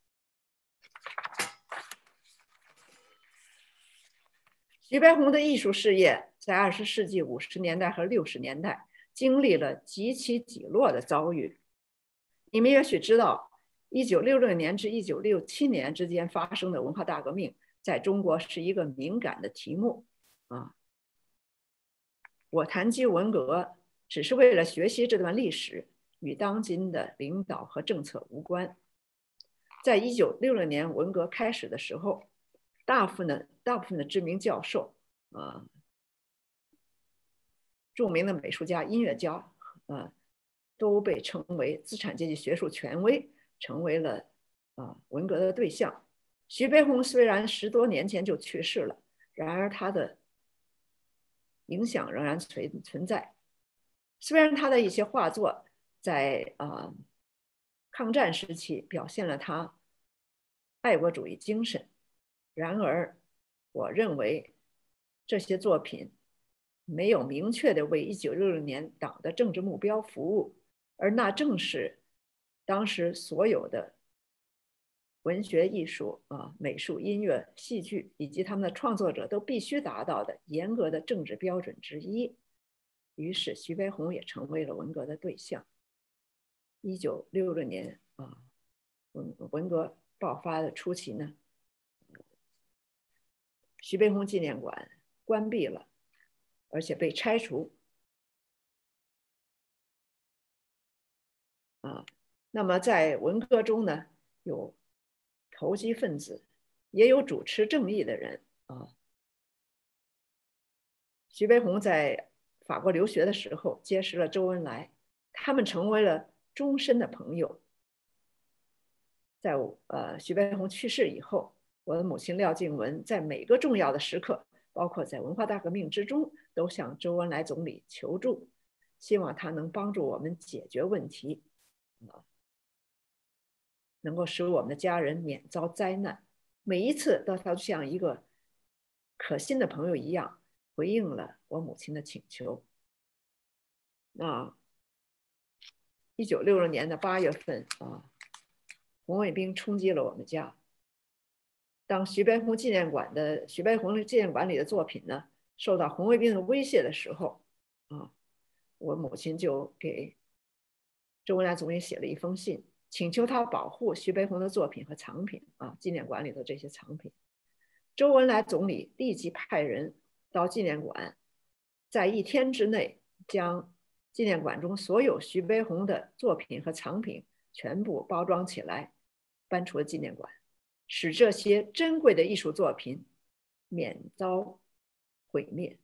徐悲鸿的艺术事业在二十世纪五十年代和六十年代经历了几起几落的遭遇。你们也许知道，一九六六年至一九六七年之间发生的文化大革命，在中国是一个敏感的题目啊。我谈及文革，只是为了学习这段历史，与当今的领导和政策无关。在一九六六年文革开始的时候，大部分的大部分的知名教授啊，著名的美术家、音乐家啊，都被称为资产阶级学术权威，成为了啊文革的对象。徐悲鸿虽然十多年前就去世了，然而他的影响仍然存存在。虽然他的一些画作在啊抗战时期表现了他爱国主义精神，然而我认为这些作品没有明确的为一九六六年党的政治目标服务，而那正是当时所有的文学艺术啊、美术、音乐、戏剧以及他们的创作者都必须达到的严格的政治标准之一。于是徐悲鸿也成为了文革的对象。一九六六年啊，文文革爆发的初期呢，徐悲鸿纪念馆关闭了，而且被拆除。啊，那么在文革中呢，有投机分子也有主持正义的人啊。徐悲鸿在法国留学的时候结识了周恩来，他们成为了终身的朋友。在呃徐悲鸿去世以后，我的母亲廖静文在每个重要的时刻，包括在文化大革命之中，都向周恩来总理求助，希望他能帮助我们解决问题，能够使我们的家人免遭灾难。每一次都他像一个可信的朋友一样回应了我母亲的请求。那一九六六年的八月份啊，红卫兵冲击了我们家。当徐悲鸿纪念馆的徐悲鸿纪念馆里的作品呢，受到红卫兵的威胁的时候，啊，我母亲就给周恩来总理写了一封信，请求他保护徐悲鸿的作品和藏品啊，纪念馆里的这些藏品。周恩来总理立即派人到纪念馆，在一天之内将纪念馆中所有徐悲鸿的作品和藏品全部包装起来，搬出了纪念馆，使这些珍贵的艺术作品免遭毁灭。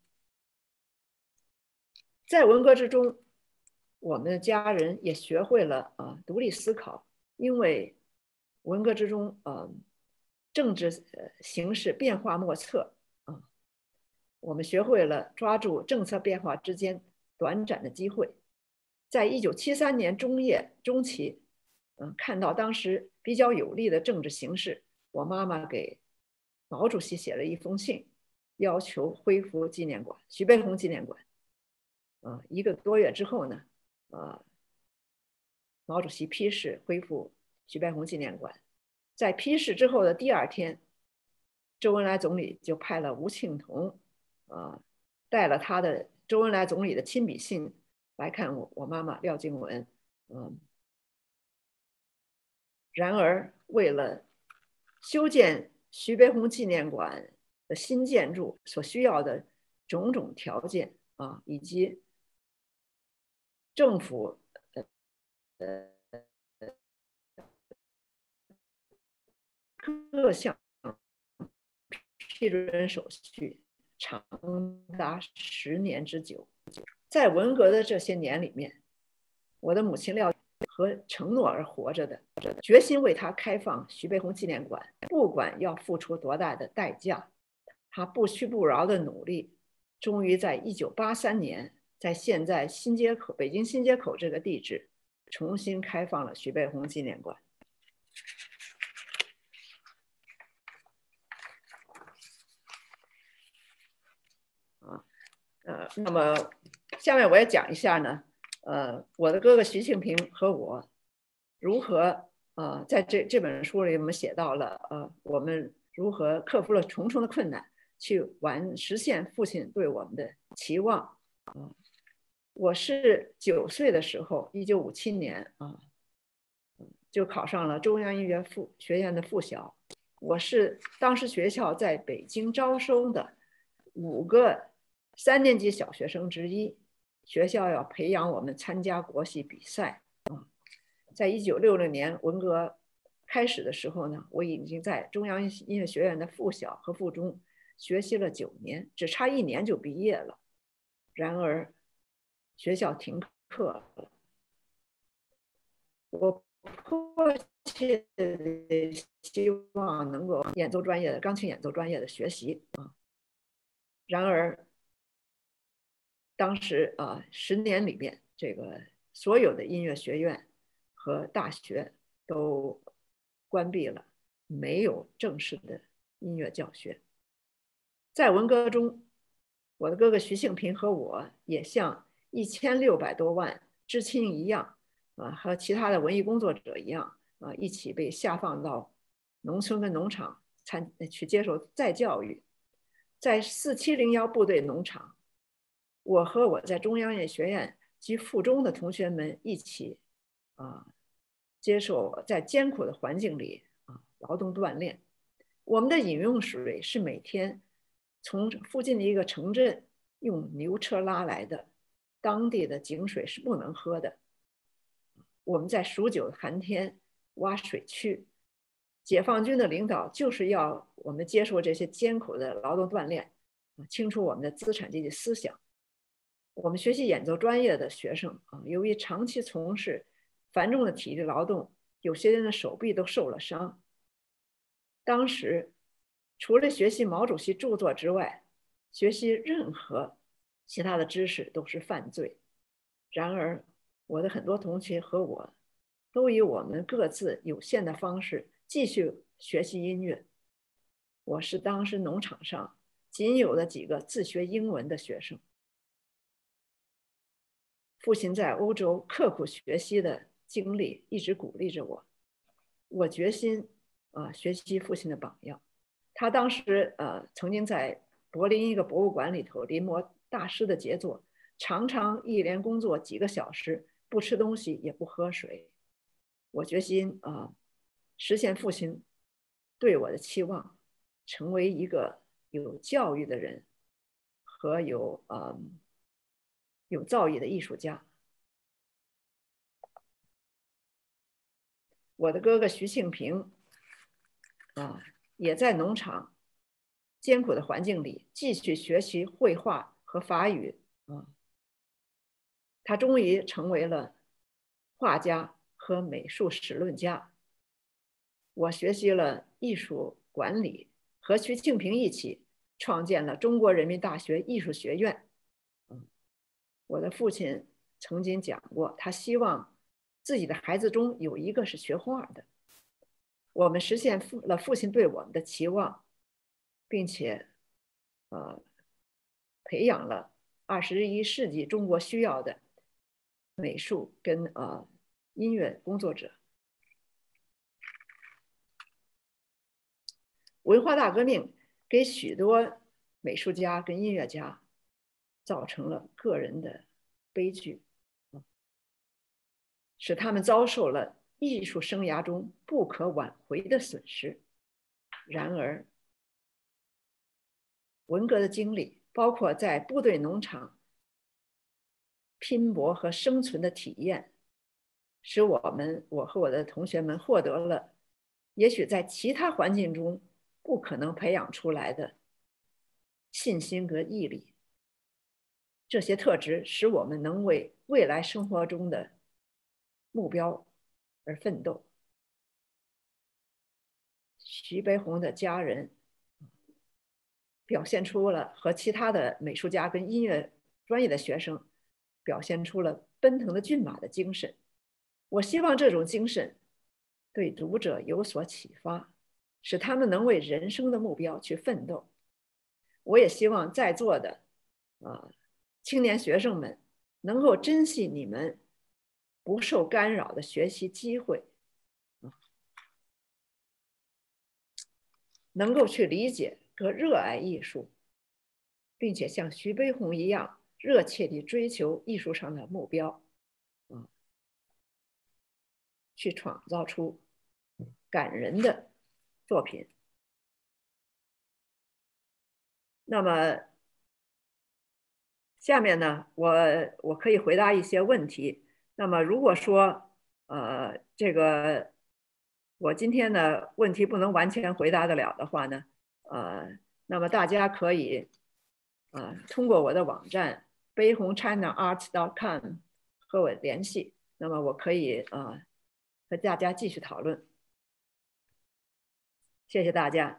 在文革之中，我们的家人也学会了啊独立思考，因为文革之中，呃，政治形势变化莫测啊，我们学会了抓住政策变化之间短暂的机会。在一九七三年中叶中期，嗯，看到当时比较有利的政治形势，我妈妈给毛主席写了一封信，要求恢复纪念馆，徐悲鸿纪念馆。呃，一个多月之后呢，呃，毛主席批示恢复徐悲鸿纪念馆。在批示之后的第二天，周恩来总理就派了吴庆同，呃，带了他的周恩来总理的亲笔信来看我我妈妈廖静文。嗯，然而为了修建徐悲鸿纪念馆的新建筑所需要的种种条件啊，以及政府呃各项批准手续长达十年之久。在文革的这些年里面，我的母亲廖和承诺而活着的，决心为他开放徐悲鸿纪念馆，不管要付出多大的代价，他不屈不挠的努力，终于在一九八三年，在现在新街口北京新街口这个地址，重新开放了徐悲鸿纪念馆。啊，呃，那么下面我也讲一下呢，呃，我的哥哥徐庆平和我如何呃，在这这本书里我们写到了呃，我们如何克服了重重的困难，去完实现父亲对我们的期望。啊，我是九岁的时候，一九五七年啊，就考上了中央音乐附学院的附小。我是当时学校在北京招收的五个三年级小学生之一，学校要培养我们参加国戏比赛。在一九六六年文革开始的时候呢，我已经在中央音乐学院的附小和附中学习了九年，只差一年就毕业了。然而学校停课了，我迫切的希望能够演奏专业的钢琴演奏专业的学习啊。然而当时啊，十年里面，这个所有的音乐学院和大学都关闭了，没有正式的音乐教学。在文革中，我的哥哥徐庆平和我也像一千六百多万知青一样啊，和其他的文艺工作者一样啊，一起被下放到农村跟农场参去接受再教育。在四七零幺部队农场，我和我在中央音乐学院及附中的同学们一起啊，接受在艰苦的环境里啊劳动锻炼。我们的饮用水是每天从附近的一个城镇用牛车拉来的，当地的井水是不能喝的。我们在数九的寒天挖水渠， 解放军的领导就是要我们接受这些艰苦的劳动锻炼，清除我们的资产阶级思想。我们学习演奏专业的学生啊，由于长期从事繁重的体力劳动，有些人的手臂都受了伤。当时除了学习毛主席著作之外，学习任何其他的知识都是犯罪。然而我的很多同学和我都以我们各自有限的方式继续学习音乐。我是当时农场上仅有的几个自学英文的学生。父亲在欧洲刻苦学习的经历一直鼓励着我，我决心啊、呃、学习父亲的榜样。他当时呃曾经在柏林一个博物馆里头临摹大师的杰作，常常一连工作几个小时，不吃东西也不喝水。我决心啊、呃、实现父亲对我的期望，成为一个有教育的人和有呃有造诣的艺术家。我的哥哥徐庆平啊，也在农场艰苦的环境里继续学习绘画和法语啊，他终于成为了画家和美术史论家。我学习了艺术管理，和徐庆平一起创建了中国人民大学艺术学院。我的父亲曾经讲过，他希望自己的孩子中有一个是学画的。我们实现了父亲对我们的期望，并且呃培养了二十一世纪中国需要的美术跟呃音乐工作者。文化大革命给许多美术家跟音乐家造成了个人的悲剧，使他们遭受了艺术生涯中不可挽回的损失。然而，文革的经历，包括在部队农场拼搏和生存的体验，使我们，我和我的同学们获得了也许在其他环境中不可能培养出来的信心和毅力。这些特质使我们能为未来生活中的目标而奋斗。徐悲鸿的家人表现出了和其他的美术家跟音乐专业的学生表现出了奔腾的骏马的精神。我希望这种精神对读者有所启发，使他们能为人生的目标去奋斗。我也希望在座的呃青年学生们能够珍惜你们不受干扰的学习机会，能够去理解和热爱艺术，并且像徐悲鸿一样热切地追求艺术上的目标，嗯，去创造出感人的作品。那么下面呢，我我可以回答一些问题。那么如果说呃这个我今天的问题不能完全回答得了的话呢，呃，那么大家可以呃通过我的网站悲鸿 china art dot com 和我联系，那么我可以呃和大家继续讨论。谢谢大家。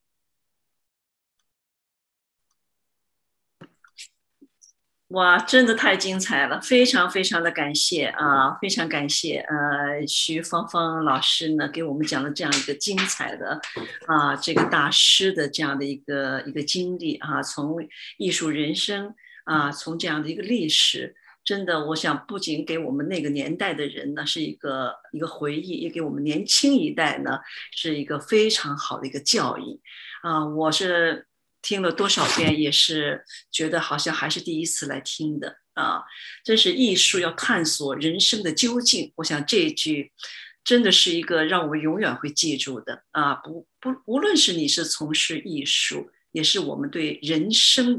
哇，真的太精彩了，非常非常的感谢啊，非常感谢呃徐芳芳老师呢给我们讲了这样一个精彩的啊这个大师的这样的一个一个经历啊，从艺术人生啊，从这样的一个历史，真的我想不仅给我们那个年代的人呢是一个一个回忆，也给我们年轻一代呢是一个非常好的一个教育啊，我是。听了多少遍也是觉得好像还是第一次来听的啊！真是艺术要探索人生的究竟，我想这一句真的是一个让我们永远会记住的啊！不不，无论是你是从事艺术，也是我们对人生的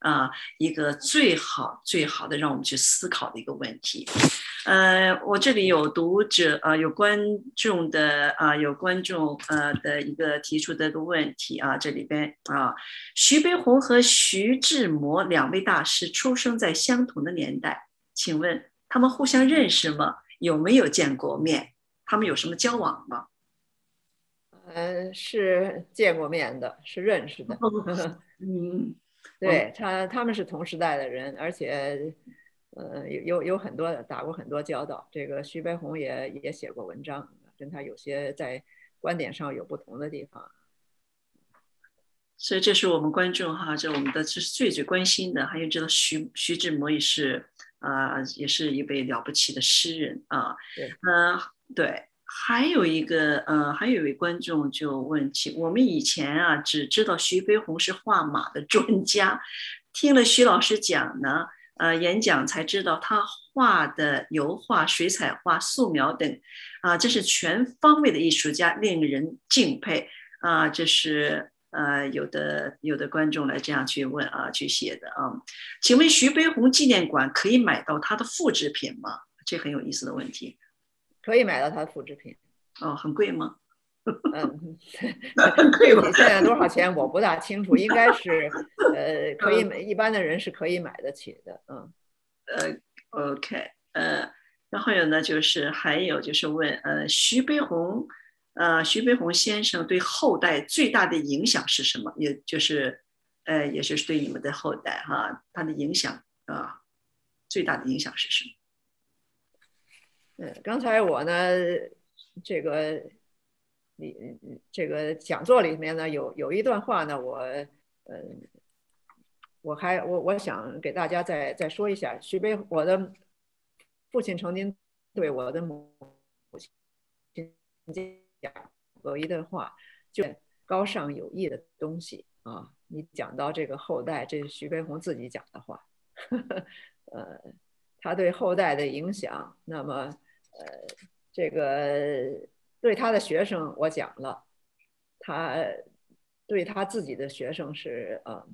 啊、呃、一个最好最好的让我们去思考的一个问题。呃，我这里有读者啊、呃，有观众的啊、呃，有观众呃的一个提出的一个问题啊，这里边啊，徐悲鸿和徐志摩两位大师出生在相同的年代，请问他们互相认识吗？有没有见过面？他们有什么交往吗？ 呃，是见过面的，是认识的。 嗯， 对他，他们是同时代的人，而且，呃，有有有很多打过很多交道。这个徐悲鸿也也写过文章，跟他有些在观点上有不同的地方。 所以这是我们观众哈，这我们的这是最最关心的。还有知道徐徐志摩也是啊、呃，也是一位了不起的诗人啊。 对， 呃，对。还有一个呃，还有一位观众就问起，我们以前啊只知道徐悲鸿是画马的专家，听了徐老师讲呢，呃，演讲才知道他画的油画、水彩画、素描等啊、呃，这是全方位的艺术家，令人敬佩啊、呃，这是。呃，有的有的观众来这样去问啊，去写的啊，请问徐悲鸿纪念馆可以买到他的复制品吗？这很有意思的问题。 可以买到他的复制品。 哦，很贵吗？ 嗯，具体现在多少钱我不大清楚，应该是呃可以买，一般的人是可以买得起的。嗯， 呃，OK，呃，然后有呢，就是还有就是问，呃，徐悲鸿。呃，徐悲鸿先生对后代最大的影响是什么？也就是，呃，也就是对你们的后代哈，他的影响啊、呃，最大的影响是什么？嗯，刚才我呢，这个你这个讲座里面呢有有一段话呢，我呃，我还我我想给大家再再说一下，徐悲我的父亲曾经对我的母亲讲过一段话，就高尚有益的东西啊。你讲到这个后代，这是徐悲鸿自己讲的话，呃，他对后代的影响，那么呃，这个对他的学生我讲了，他对他自己的学生是呃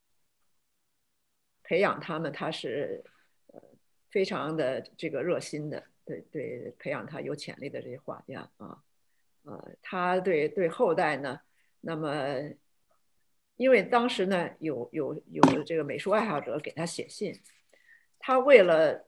培养他们，他是呃非常的这个热心的，对对，培养他有潜力的这些画家啊。呃，他对对后代呢，那么因为当时呢有有有这个美术爱好者给他写信，他为了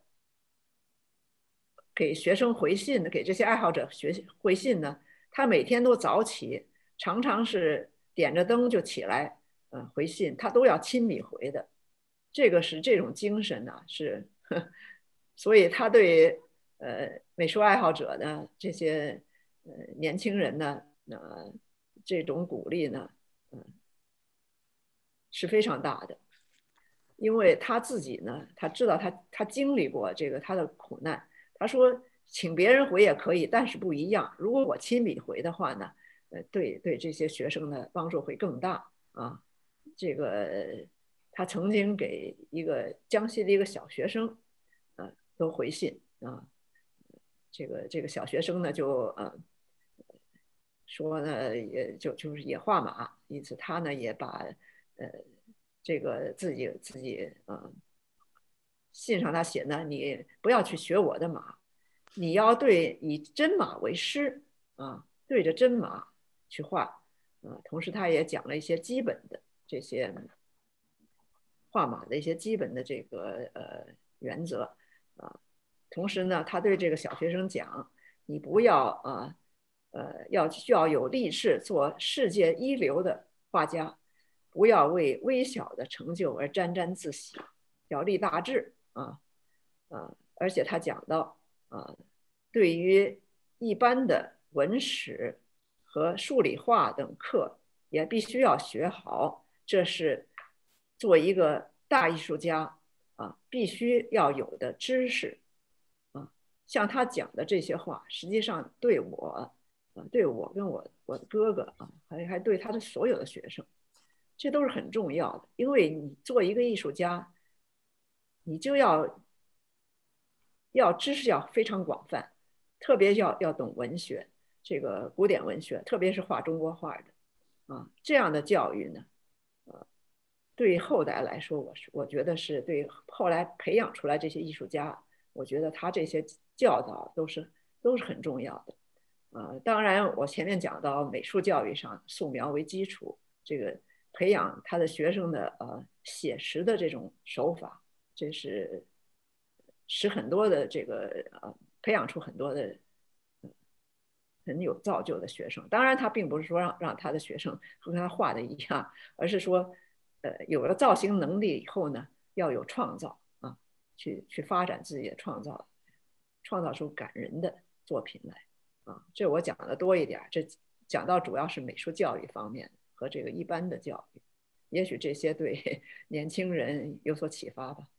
给学生回信，给这些爱好者学回信呢，他每天都早起，常常是点着灯就起来，呃，回信，他都要亲笔回的。这个是这种精神呢，是，所以他对呃美术爱好者的这些呃年轻人呢，呃这种鼓励呢，嗯、呃、是非常大的，因为他自己呢，他知道他他经历过这个他的苦难，他说请别人回也可以，但是不一样，如果我亲笔回的话呢，呃对对这些学生的帮助会更大啊，这个。他曾经给一个江西的一个小学生，呃，都回信啊。这个这个小学生呢，就呃说呢，也就就是也画马，因此他呢也把呃这个自己自己呃信上他写呢，你不要去学我的马，你要对以真马为师啊，对着真马去画啊。同时，他也讲了一些基本的这些。画马的一些基本的这个呃原则啊。同时呢，他对这个小学生讲，你不要啊呃要需要有立志做世界一流的画家，不要为微小的成就而沾沾自喜，要立大志啊啊！而且他讲到啊，对于一般的文史和数理化等课，也必须要学好，这是做一个大艺术家啊必须要有的知识啊。像他讲的这些话，实际上对我啊，对我跟我我的哥哥啊，还还对他的所有的学生，这都是很重要的。因为你做一个艺术家，你就要要知识要非常广泛，特别要要懂文学，这个古典文学，特别是画中国画的啊，这样的教育呢，呃， 对后代来说，我是我觉得是对后来培养出来这些艺术家，我觉得他这些教导都是都是很重要的。呃，当然我前面讲到美术教育上，素描为基础，这个培养他的学生的呃写实的这种手法，这是使很多的这个呃培养出很多的很有造就的学生。当然，他并不是说让让他的学生和他画的一样，而是说，呃，有了造型能力以后呢，要有创造啊，去去发展自己的创造，创造出感人的作品来啊。这我讲的多一点，这讲到主要是美术教育方面和这个一般的教育，也许这些对年轻人有所启发吧。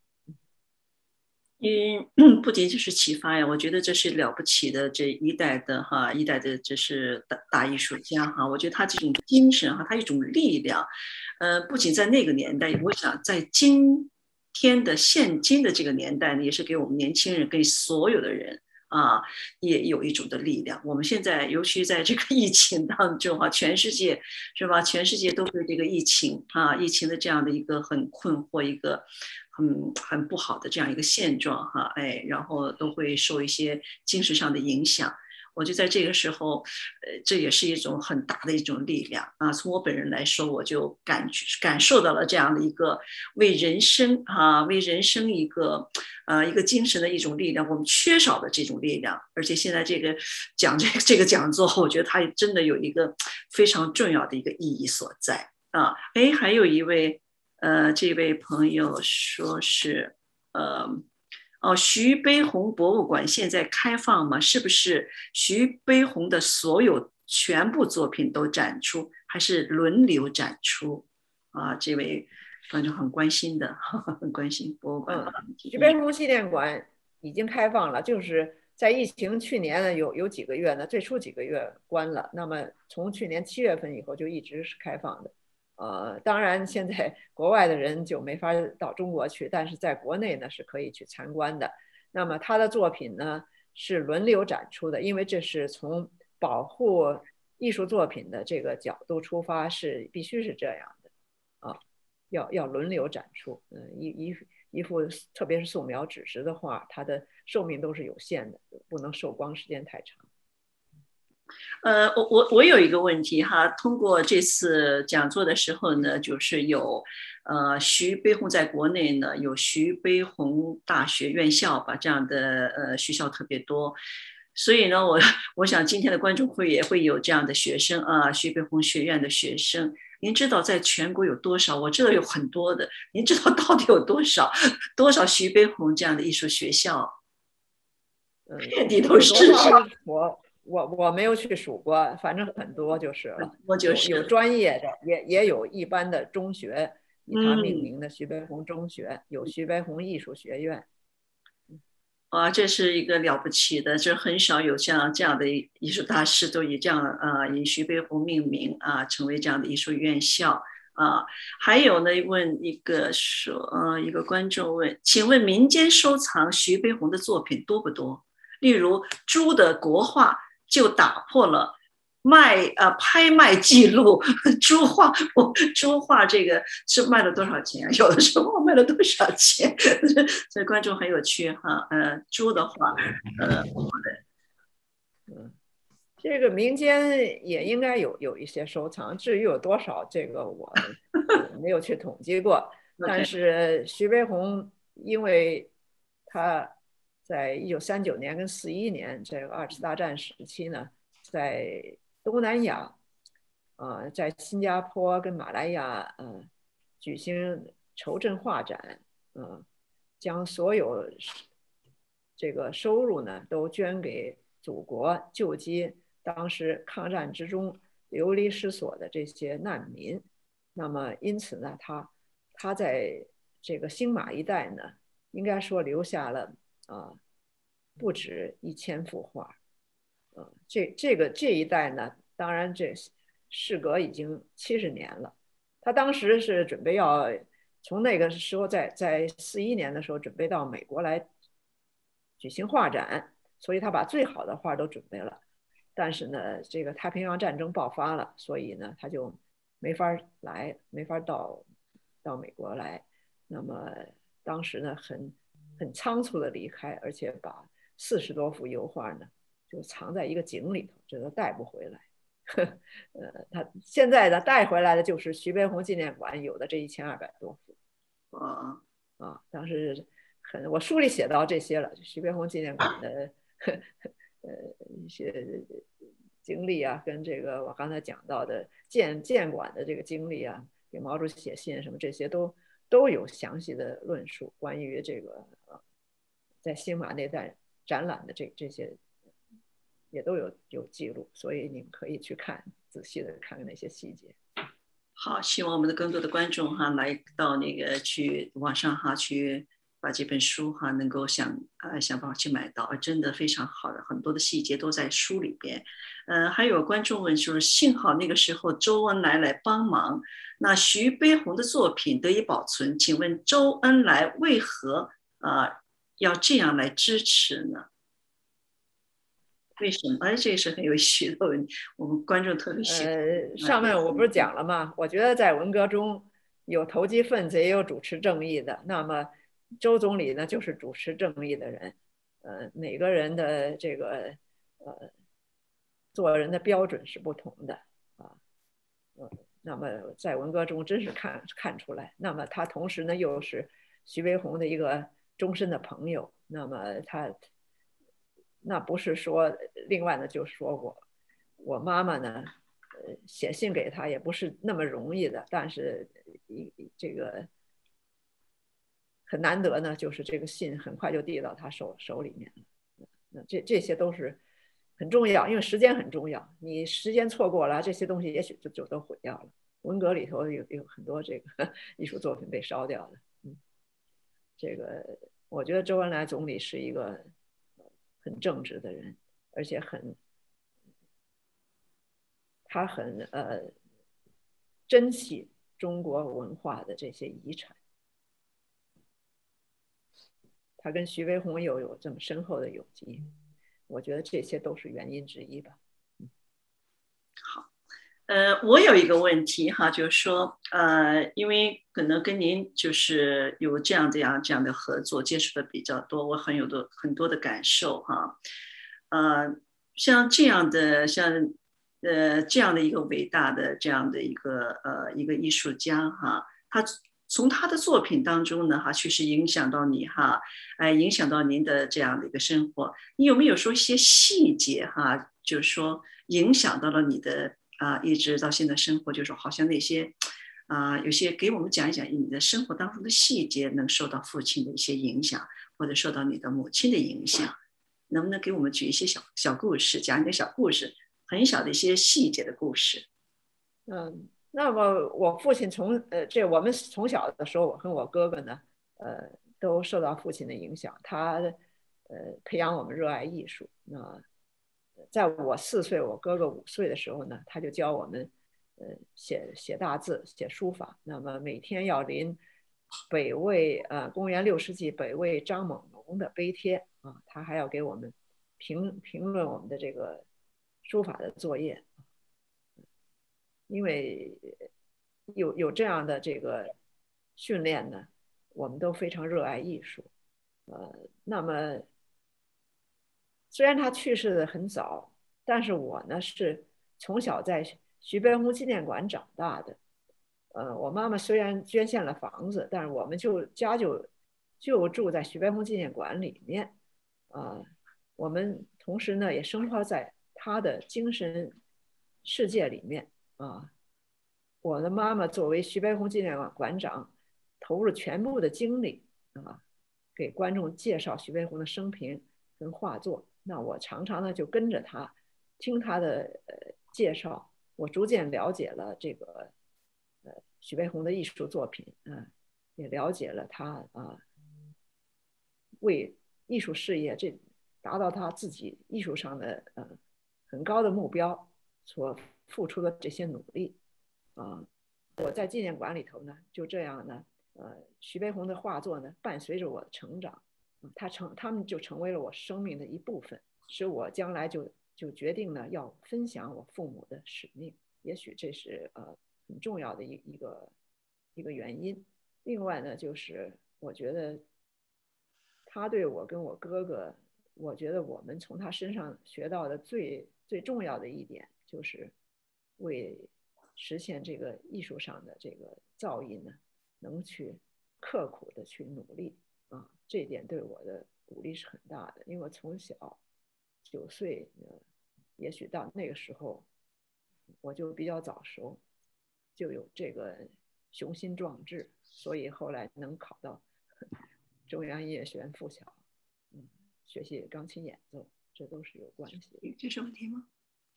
嗯，不仅仅是启发呀，我觉得这是了不起的这一代的哈，一代的这是大大艺术家哈。我觉得他这种精神哈，他一种力量，呃，不仅在那个年代，我想在今天的现今的这个年代呢，也是给我们年轻人，给所有的人啊，也有一种的力量。我们现在尤其在这个疫情当中哈，全世界是吧？全世界都对这个疫情啊，疫情的这样的一个很困惑，一个很很不好的这样一个现状哈，哎，然后都会受一些精神上的影响。我就在这个时候，呃，这也是一种很大的一种力量啊。从我本人来说，我就感感受到了这样的一个为人生啊，为人生一个呃一个精神的一种力量，我们缺少的这种力量。而且现在这个讲这个这个讲座，我觉得它也真的有一个非常重要的一个意义所在啊。哎，还有一位呃，这位朋友说是呃。哦，徐悲鸿博物馆现在开放吗？是不是徐悲鸿的所有全部作品都展出，还是轮流展出？啊，这位观众很关心的，很关心博物馆的问题。 徐悲鸿纪念馆已经开放了，就是在疫情去年呢有有几个月呢，最初几个月关了，那么从去年七月份以后就一直是开放的。呃，当然现在国外的人就没法到中国去，但是在国内呢是可以去参观的。那么他的作品呢是轮流展出的，因为这是从保护艺术作品的这个角度出发，是必须是这样的啊，要要轮流展出。嗯，一一一幅特别是素描纸质的画，它的寿命都是有限的，不能受光时间太长。 呃，我我我有一个问题哈，通过这次讲座的时候呢，就是有呃徐悲鸿在国内呢有徐悲鸿大学院校吧，这样的呃学校特别多，所以呢，我我想今天的观众会也会有这样的学生啊，徐悲鸿学院的学生。您知道在全国有多少？我知道有很多的，您知道到底有多少多少徐悲鸿这样的艺术学校？ 嗯， 遍地都是。 我我我没有去数过，反正很多就是了。 我就是、 有有专业的，也也有一般的中学，以他命名的徐悲鸿中学，有徐悲鸿艺术学院。 啊，这是一个了不起的，这很少有像这样的艺术大师都以这样啊、呃、以徐悲鸿命名啊，成为这样的艺术院校啊。还有呢，问一个说，呃，一个观众问，请问民间收藏徐悲鸿的作品多不多？例如朱的国画就打破了卖呃拍卖记录，朱画朱画这个是卖了多少钱？有的时候卖了多少钱？所以观众很有趣哈。呃，朱的话，呃， 嗯，这个民间也应该有有一些收藏，至于有多少，这个我没有去统计过。但是徐悲鸿，因为他在一九三九年跟四一年这个二次大战时期呢，在东南亚，呃，在新加坡跟马来亚，呃，举行筹赈画展，呃，将所有这个收入呢都捐给祖国，救济当时抗战之中流离失所的这些难民。那么因此呢，他他在这个新马一带呢，应该说留下了啊、呃、不止一千幅画。呃，这这个这一代呢，当然这事隔已经七十年了。他当时是准备要从那个时候在在四一年的时候准备到美国来举行画展，所以他把最好的画都准备了。但是呢，这个太平洋战争爆发了，所以呢他就没法来，没法到到美国来，那么当时呢很很仓促的离开，而且把四十多幅油画呢就藏在一个井里头，这都带不回来。呃，他现在呢带回来的就是徐悲鸿纪念馆有的这一千二百多幅。 啊啊，当时很，我书里写到这些了，徐悲鸿纪念馆的呃一些经历啊，跟这个我刚才讲到的建建馆的这个经历啊，给毛主席写信什么这些都都有详细的论述，关于这个呃在新马那带展览的这这些也都有有记录，所以你们可以去看，仔细的看看那些细节。 好，希望我们的更多的观众哈来到那个去网上哈去把这本书哈能够想呃想办法去买到，真的非常好的，很多的细节都在书里边。呃，还有观众问说，幸好那个时候周恩来来帮忙，那徐悲鸿的作品得以保存，请问周恩来为何呃要这样来支持呢？为什么？哎，这也是很有趣的问题，我们观众特别喜欢。 呃，上面我不是讲了吗？我觉得在文革中有投机分子，也有主持正义的。那么周总理呢，就是主持正义的人。呃，每个人的这个呃做人的标准是不同的啊。呃，那么在文革中真是看看出来。那么他同时呢，又是徐悲鸿的一个终身的朋友。那么他那不是说另外呢，就是说我我妈妈呢，呃，写信给他也不是那么容易的，但是一这个很难得呢，就是这个信很快就递到他手手里面了。那这这些都是很重要，因为时间很重要，你时间错过了，这些东西也许就就都毁掉了。文革里头有有很多这个艺术作品被烧掉的，嗯，这个我觉得周恩来总理是一个很正直的人，而且很他很呃珍惜中国文化的这些遗产。他跟徐悲鸿又有这么深厚的友谊，我觉得这些都是原因之一吧。 好。呃，我有一个问题哈，就是说，呃，因为可能跟您就是有这样这样这样的合作，接触的比较多，我很有的很多的感受哈。呃，像这样的，像呃这样的一个伟大的这样的一个呃一个艺术家哈，他从他的作品当中呢哈，确实影响到你哈，哎、呃，影响到您的这样的一个生活。你有没有说一些细节哈，就是说影响到了你的？啊、呃，一直到现在生活，就是好像那些啊、呃，有些给我们讲一讲你的生活当中的细节，能受到父亲的一些影响，或者受到你的母亲的影响，能不能给我们举一些小小故事，讲一点小故事，很小的一些细节的故事？ 嗯，那么我父亲从呃，这我们从小的时候，我跟我哥哥呢，呃，都受到父亲的影响，他呃培养我们热爱艺术。那在我四岁，我哥哥五岁的时候呢，他就教我们呃写写大字、写书法。那么每天要临北魏呃公元六世纪北魏张猛龙的碑帖啊，他还要给我们评评论我们的这个书法的作业。因为有有这样的这个训练呢，我们都非常热爱艺术。呃，那么虽然他去世的很早，但是我呢是从小在徐悲鸿纪念馆长大的。呃，我妈妈虽然捐献了房子，但是我们就家就就住在徐悲鸿纪念馆里面。啊、呃，我们同时呢也生活在他的精神世界里面啊。我的妈妈作为徐悲鸿纪念馆馆长，投入全部的精力啊，给观众介绍徐悲鸿的生平跟画作。那我常常呢就跟着他，听他的呃介绍，我逐渐了解了这个呃徐悲鸿的艺术作品，嗯、呃，也了解了他啊、呃、为艺术事业这达到他自己艺术上的呃很高的目标所付出的这些努力啊。我在纪念馆里头呢，就这样呢，呃，徐悲鸿的画作呢，伴随着我的成长，他成他们就成为了我生命的一部分，使我将来就就决定呢要分享我父母的使命。也许这是呃很重要的一一个一个原因。 另外呢，就是我觉得他对我跟我哥哥，我觉得我们从他身上学到的最最重要的一点，就是为实现这个艺术上的这个造诣呢，能去刻苦的去努力啊，这一点对我的鼓励是很大的。因为我从小九岁，也许到那个时候，我就比较早熟，就有这个雄心壮志，所以后来能考到中央音乐学院附小，嗯，学习钢琴演奏，这都是有关系的。 这是问题吗？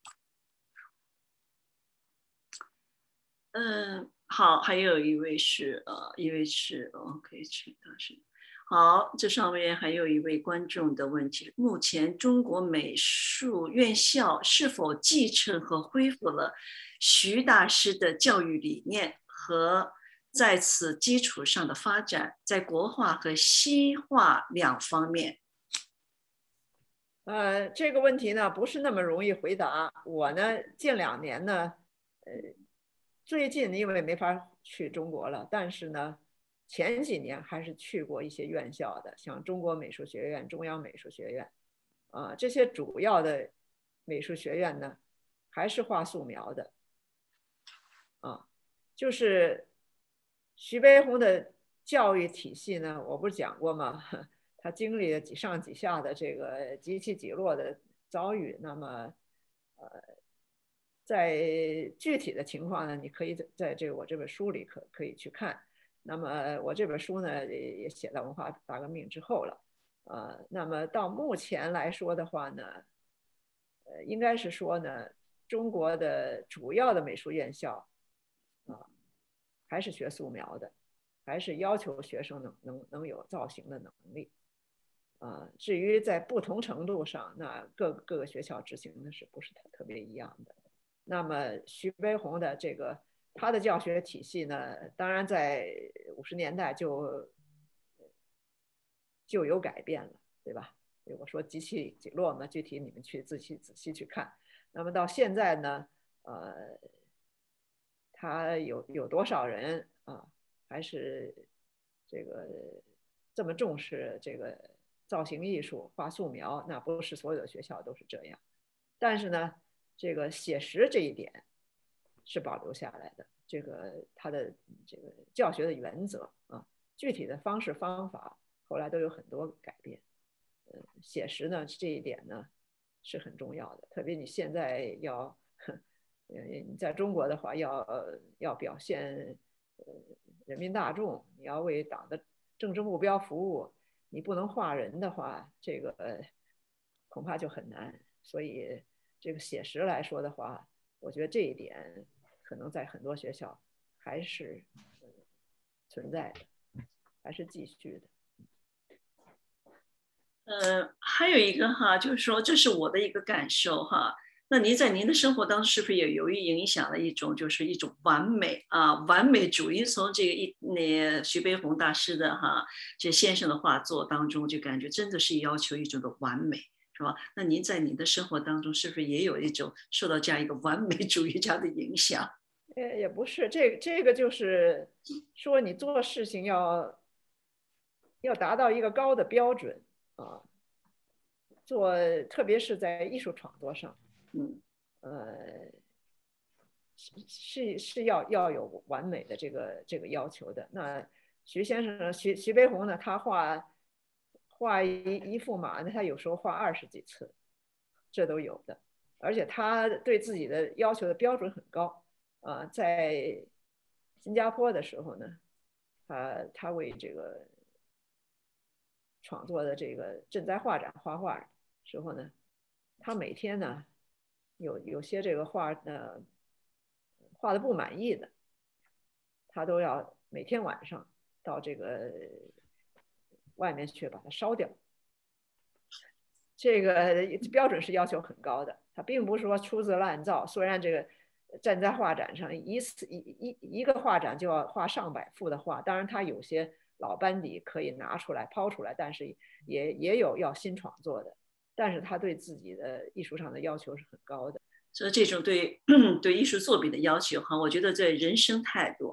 嗯，好，还有一位是呃，一位是 OK 是的是。好，这上面还有一位观众的问题：目前中国美术院校是否继承和恢复了徐大师的教育理念和在此基础上的发展，在国画和西画两方面？ 呃，这个问题呢不是那么容易回答。我呢近两年呢，呃，最近因为没法去中国了，但是呢，前几年还是去过一些院校的，像中国美术学院、中央美术学院，啊、呃，这些主要的美术学院呢，还是画素描的，啊，就是徐悲鸿的教育体系呢，我不是讲过吗？他经历了几上几下的这个几起几落的遭遇，那么，呃，在具体的情况呢，你可以在在这个我这本书里可可以去看。那么我这本书呢也写到文化大革命之后了，呃，那么到目前来说的话呢，呃，应该是说呢，中国的主要的美术院校啊，还是学素描的，还是要求学生能能能有造型的能力。啊，至于在不同程度上，那各各个学校执行的是不是特特别一样的？那么徐悲鸿的这个他的教学体系呢，当然在五十年代就就有改变了，对吧？我说几起几落嘛，具体你们去仔细仔细去看。那么到现在呢，呃，他有有多少人啊，还是这个这么重视这个造型艺术、画素描？那不是所有的学校都是这样。但是呢，这个写实这一点是保留下来的，这个他的这个教学的原则啊，具体的方式方法后来都有很多改变。呃，写实呢这一点呢是很重要的，特别你现在要。你在中国的话要，要要表现人民大众，你要为党的政治目标服务，你不能画人的话，这个恐怕就很难。所以这个写实来说的话，我觉得这一点可能在很多学校还是存在的，还是继续的。 呃，还有一个哈，就是说，这是我的一个感受哈。那您在您的生活当中是不是也由于影响了一种，就是一种完美啊，完美主义？从这个一那徐悲鸿大师的哈这先生的画作当中，就感觉真的是要求一种的完美，是吧？那您在您的生活当中是不是也有一种受到这样一个完美主义这样的影响？ 也也不是，这个这个就是说，你做事情要要达到一个高的标准啊，做特别是在艺术创作上， 嗯， 呃，是是要要有完美的这个这个要求的。那徐先生呢，徐徐悲鸿呢，他画画一一幅马呢，他有时候画二十几次，这都有的。而且他对自己的要求的标准很高啊、呃，在新加坡的时候呢，他他为这个创作的这个赈灾画展画画时候呢，他每天呢有有些这个画呢画的不满意的，他都要每天晚上到这个外面去把它烧掉。这个标准是要求很高的，他并不是说粗制滥造。虽然这个站在画展上一次一一一个画展就要画上百幅的画，当然他有些老班底可以拿出来抛出来，但是也也有要新创作的。但是他对自己的艺术上的要求是很高的。 所以这种对对艺术作品的要求哈，我觉得在人生态度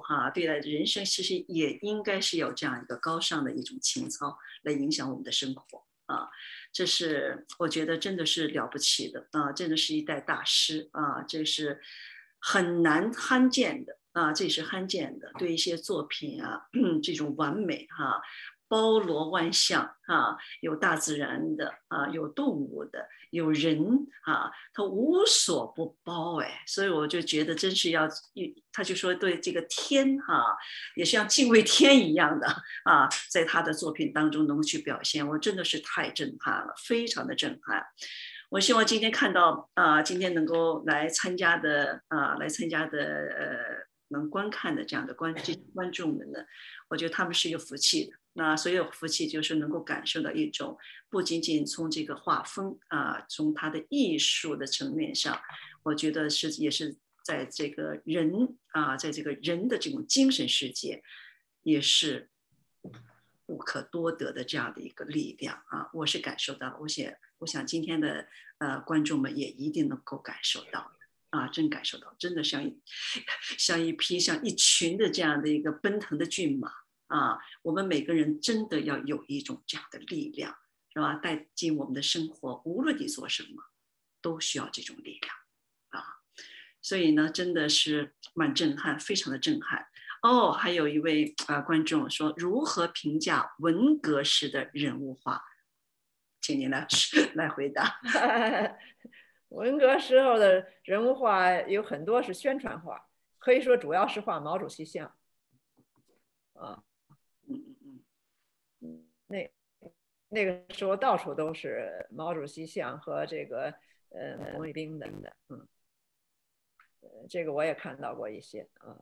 哈、啊，对待人生其实也应该是有这样一个高尚的一种情操来影响我们的生活啊。这是我觉得真的是了不起的啊，真的是一代大师啊，这是很难罕见的啊，这是罕见的，对一些作品啊，这种完美哈、啊。包罗万象啊，有大自然的啊，有动物的，有人啊，它无所不包哎，所以我就觉得真是要，他就说对这个天啊，也是像敬畏天一样的啊，在他的作品当中能去表现，我真的是太震撼了，非常的震撼。我希望今天看到啊、呃，今天能够来参加的啊、呃，来参加的呃，能观看的这样的观观众们呢，我觉得他们是有福气的。那所有福气就是能够感受到一种，不仅仅从这个画风啊，从它的艺术的层面上，我觉得是也是在这个人啊，在这个人的这种精神世界，也是不可多得的这样的一个力量啊，我是感受到，我想我想今天的呃观众们也一定能够感受到。啊，真感受到，真的像一像一匹像一群的这样的一个奔腾的骏马。啊，我们每个人真的要有一种这样的力量，是吧？带进我们的生活，无论你做什么，都需要这种力量啊。所以呢，真的是蛮震撼，非常的震撼。哦，还有一位啊、呃、观众说，如何评价文革时的人物画？请您来来回答。 文革时候的人物画有很多是宣传画，可以说主要是画毛主席像。啊，那那个时候到处都是毛主席像和这个呃红卫兵的，嗯，呃，这个我也看到过一些啊。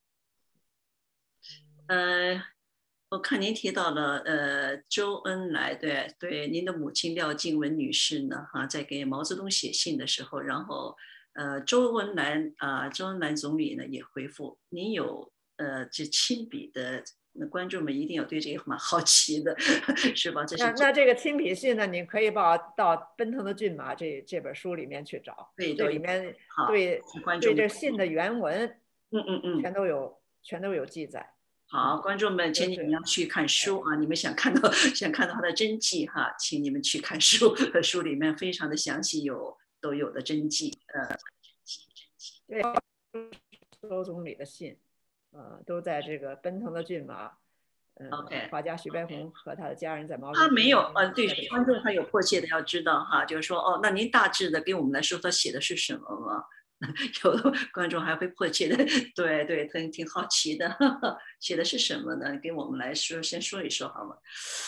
呃，我看您提到了呃周恩来，对对，您的母亲廖静文女士呢，哈、啊，在给毛泽东写信的时候，然后呃周恩来啊、呃、周恩来总理呢也回复，您有呃这亲笔的。那观众们一定有对这个蛮好奇的，是吧？这是那那这个亲笔信呢，你可以把到《奔腾的骏马》这这本书里面去找， 对这里面好对对这信的原文， 嗯嗯嗯， 全都有全都有记载。 好，观众们，请你们要去看书啊！你们想看到想看到它的真迹哈，请你们去看书，书里面非常的详细，有都有的真迹，呃， 对，周总理的信，呃，都在这个奔腾的骏马。嗯 ，OK， 画家徐悲鸿和他的家人在毛他没有，呃，对， 在这观众他有迫切的要知道哈，就是说，哦，那您大致的给我们来说，他写的是什么吗？有的观众还会迫切的，对对，挺挺好奇的，呵呵，写的是什么呢？给我们来说，先说一说好吗？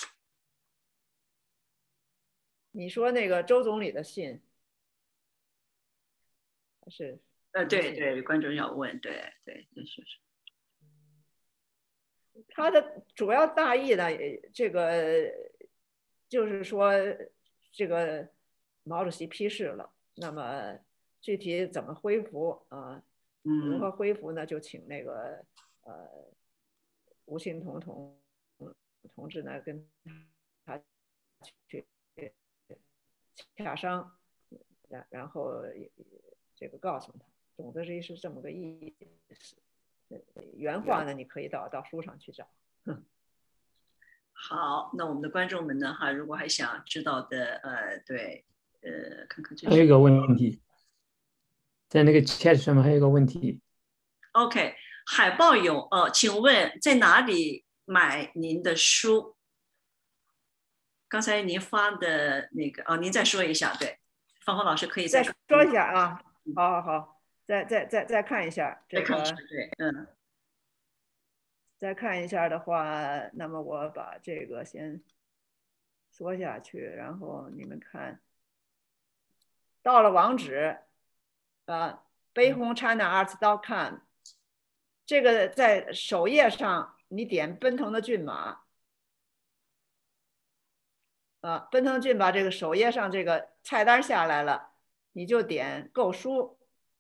你说那个周总理的信是？ 呃，对对，观众要问，对对，就是。 他的主要大意呢，这个就是说，这个毛主席批示了，那么具体怎么恢复啊？如何恢复呢？就请那个呃吴庆彤同同志呢跟他去洽商，然然后这个告诉他，总的是这么个意思。原话呢，你可以到到书上去找。 好，那我们的观众们呢？哈，如果还想知道的，呃，对，呃，看看这还有一个问题，在那个 chat 上面还有一个问题。 OK， 海报有哦，请问在哪里买您的书？刚才您发的那个哦，您再说一下，对，芳芳老师可以再说一下啊。好好好，再再再再看一下这个， 对，嗯。 再看一下的话，那么我把这个先缩下去，然后你们看到了网址，啊，悲鸿 China Arts dot com， 这个在首页上你点奔腾的骏马，啊，奔腾骏马这个首页上这个菜单下来了，你就点购书，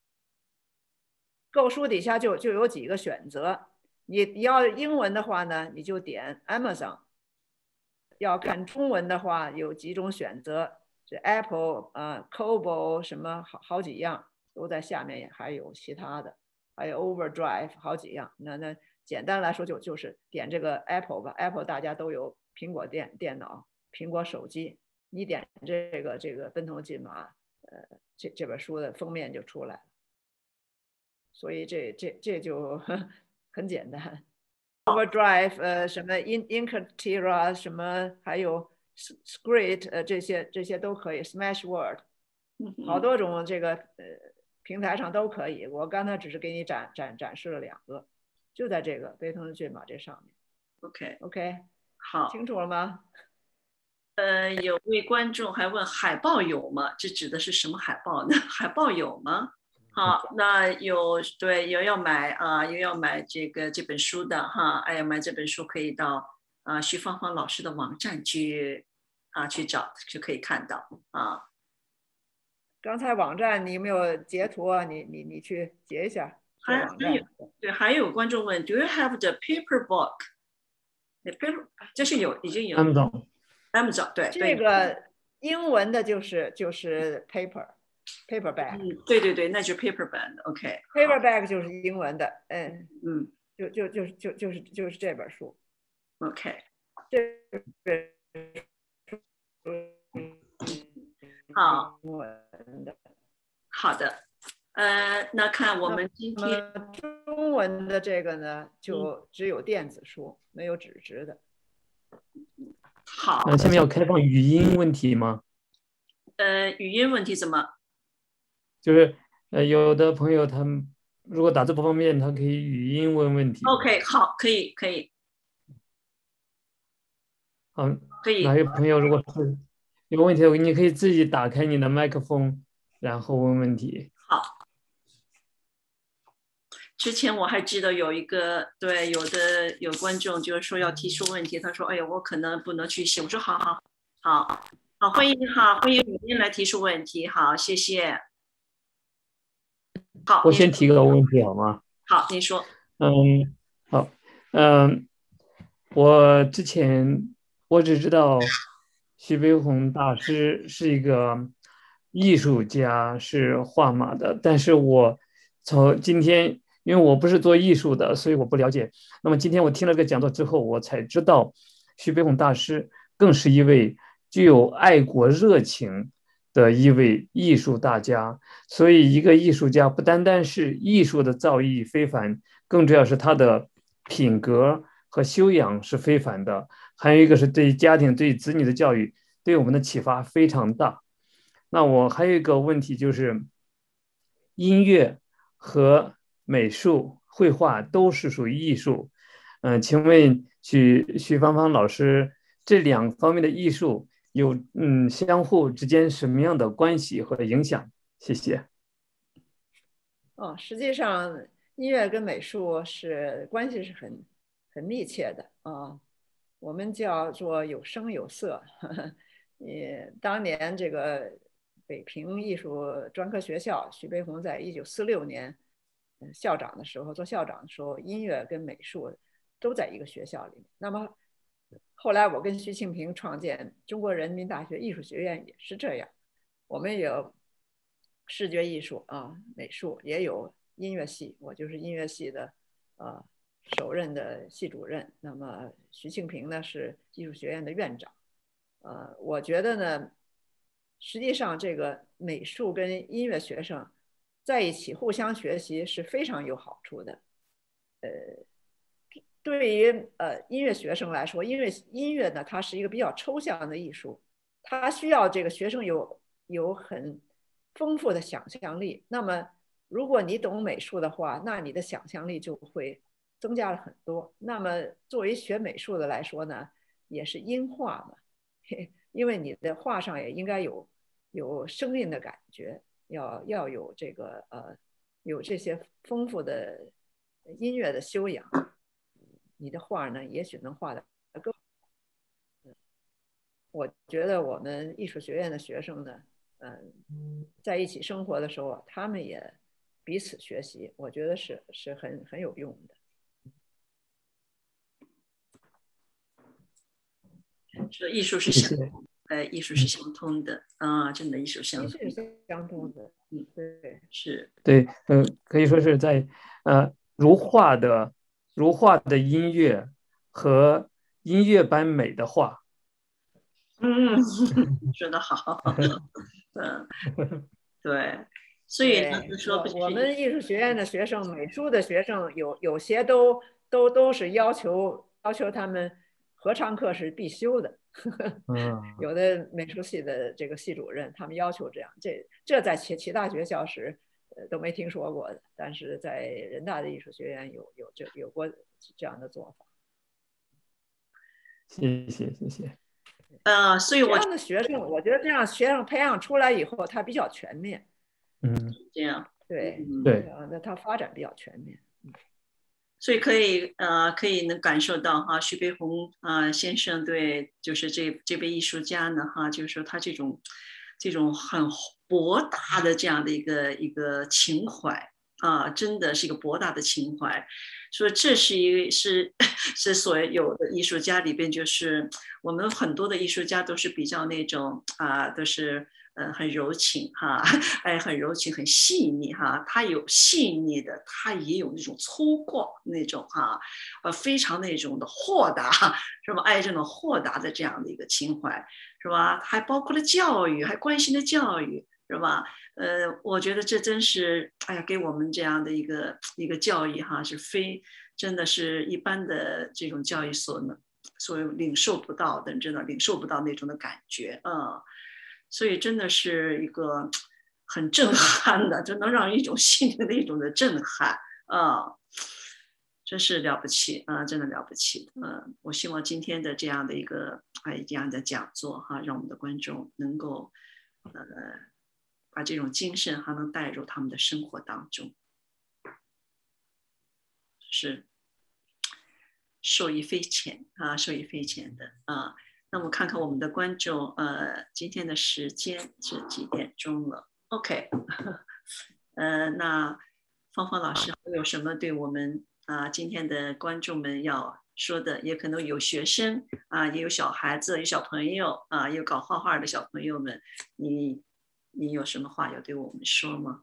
购书底下就就有几个选择。你要英文的话呢，你就点 Amazon； 要看中文的话，有几种选择，是 Apple 啊、呃、Kobo 什么好好几样，都在下面，还有其他的。 还有 Overdrive 好几样。那那简单来说就就是点这个 Apple 吧 ，Apple 大家都有苹果电电脑、苹果手机，你点这个这个奔腾骏马，呃，这这本书的封面就出来了。所以这这这就很简单。Overdrive 呃什么 In Incartera 什么还有 Script 呃这些这些都可以 Smashword 好多种这个呃平台上都可以。我刚才只是给你展展展示了两个，就在这个奔腾骏马这上面。 OK OK 好， 清楚了吗？ 呃，有位观众还问海报有吗？这指的是什么海报呢？海报有吗？好，那有对有要买啊，有要买这个这本书的哈，哎呀，买这本书可以到啊徐芳芳老师的网站去啊去找，就可以看到啊。 刚才网站你有没有截图啊？你你你去截一下这还网站。 对，还有观众问 ，Do you have the paper book？The paper 这是有已经有 Amazon Amazon 对这个英文的就是就是 paper paperback。 嗯，对对对，那就是 paper 版的 ，OK。 paperback 就是英文的，嗯嗯， 就就就就就是就是这本书 ，OK。 这本书好， 英文的。 好的，呃，那看我们今天中文的这个呢，就只有电子书，没有纸质的。 好， 那下面要开放语音问题吗？ 呃，语音问题怎么？ 就是呃，有的朋友他们如果打字不方便，他可以语音问问题。 OK，好，可以，可以， 好， 可以。 哪位朋友如果是有问题，你可以自己打开你的麦克风，然后问问题。 好。之前我还记得有一个对有的有观众就是说要提出问题，他说：“哎呀，我可能不能去写。”我说：“好好好好，欢迎好欢迎语音来提出问题，好，谢谢。”好， 我先提个问题好吗？ 好，你说。 嗯，好，嗯，我之前我只知道徐悲鸿大师是一个艺术家，是画马的，但是我从今天，因为我不是做艺术的，所以我不了解。那么今天我听了个讲座之后，我才知道徐悲鸿大师更是一位具有爱国热情的一位艺术大家。所以，一个艺术家不单单是艺术的造诣非凡，更重要是他的品格和修养是非凡的。还有一个是对家庭、对子女的教育，对我们的启发非常大。那我还有一个问题就是，音乐和美术、绘画都是属于艺术。嗯、呃，请问许许芳芳老师，这两方面的艺术有嗯相互之间什么样的关系和影响？谢谢。 哦，实际上音乐跟美术是关系是很很密切的啊，我们叫做有声有色。也当年这个北平艺术专科学校，徐悲鸿在一九四六年校长的时候，做校长的时候，音乐跟美术都在一个学校里面。那么后来我跟徐庆平创建中国人民大学艺术学院也是这样，我们有视觉艺术啊，美术也有音乐系，我就是音乐系的呃首任的系主任。那么徐庆平呢是艺术学院的院长。呃，我觉得呢，实际上这个美术跟音乐学生在一起互相学习是非常有好处的。呃，对于呃音乐学生来说，因为音乐呢它是一个比较抽象的艺术，它需要这个学生有有很丰富的想象力。那么如果你懂美术的话，那你的想象力就会增加了很多。那么作为学美术的来说呢，也是音画嘛，因为你的画上也应该有有声音的感觉，要要有这个呃有这些丰富的音乐的修养，你的画呢也许能画得更。我觉得我们艺术学院的学生呢，嗯，在一起生活的时候，他们也彼此学习，我觉得是是很很有用的。 说艺术是相，呃，艺术是相通的啊，真的艺术相通， 艺术是相通的， 嗯， 对， 是， 对，呃，可以说是在呃，如画的如画的音乐和音乐般美的画。 嗯，说得好，嗯，对，所以呢， 对， 说不是我我们艺术学院的学生，美术的学生有有些都都都是要求要求他们合唱课是必修的。 嗯， 有的美术系的这个系主任，他们要求这样，这这在其其他学校是呃都没听说过的，但是在人大的艺术学院有有这有过这样的做法。 谢谢谢谢。 呃，所以我这样的学生，我觉得这样学生培养出来以后，他比较全面。 嗯， 这样， 对， 嗯， 对， 那他发展比较全面。 所以可以呃，可以能感受到哈，徐悲鸿啊、呃、先生对就是这这位艺术家呢哈，就是说他这种这种很博大的这样的一个一个情怀啊，真的是一个博大的情怀。说这是一是是所有的艺术家里边，就是我们很多的艺术家都是比较那种啊、都是。呃，很柔情哈，哎，很柔情，很细腻哈。他有细腻的，他也有那种粗犷那种哈，呃，非常那种的豁达，是吧？爱这种豁达的这样的一个情怀，是吧？还包括了教育，还关心了教育，是吧？呃，我觉得这真是，哎呀，给我们这样的一个一个教育哈，是非真的是一般的这种教育所能所领受不到的，真的领受不到那种的感觉，嗯。所以真的是一个很震撼的，就能让人一种心灵的一种的震撼啊，真是了不起啊，真的了不起。嗯，我希望今天的这样的一个哎这样的讲座哈，让我们的观众能够呃把这种精神还能带入他们的生活当中，是受益匪浅啊，受益匪浅的啊。那我看看我们的观众，呃，今天的时间是几点钟了 ？OK， 呃，那芳芳老师还有什么对我们啊、呃、今天的观众们要说的？也可能有学生啊、也有小孩子，有小朋友啊、有搞画画的小朋友们，你你有什么话要对我们说吗？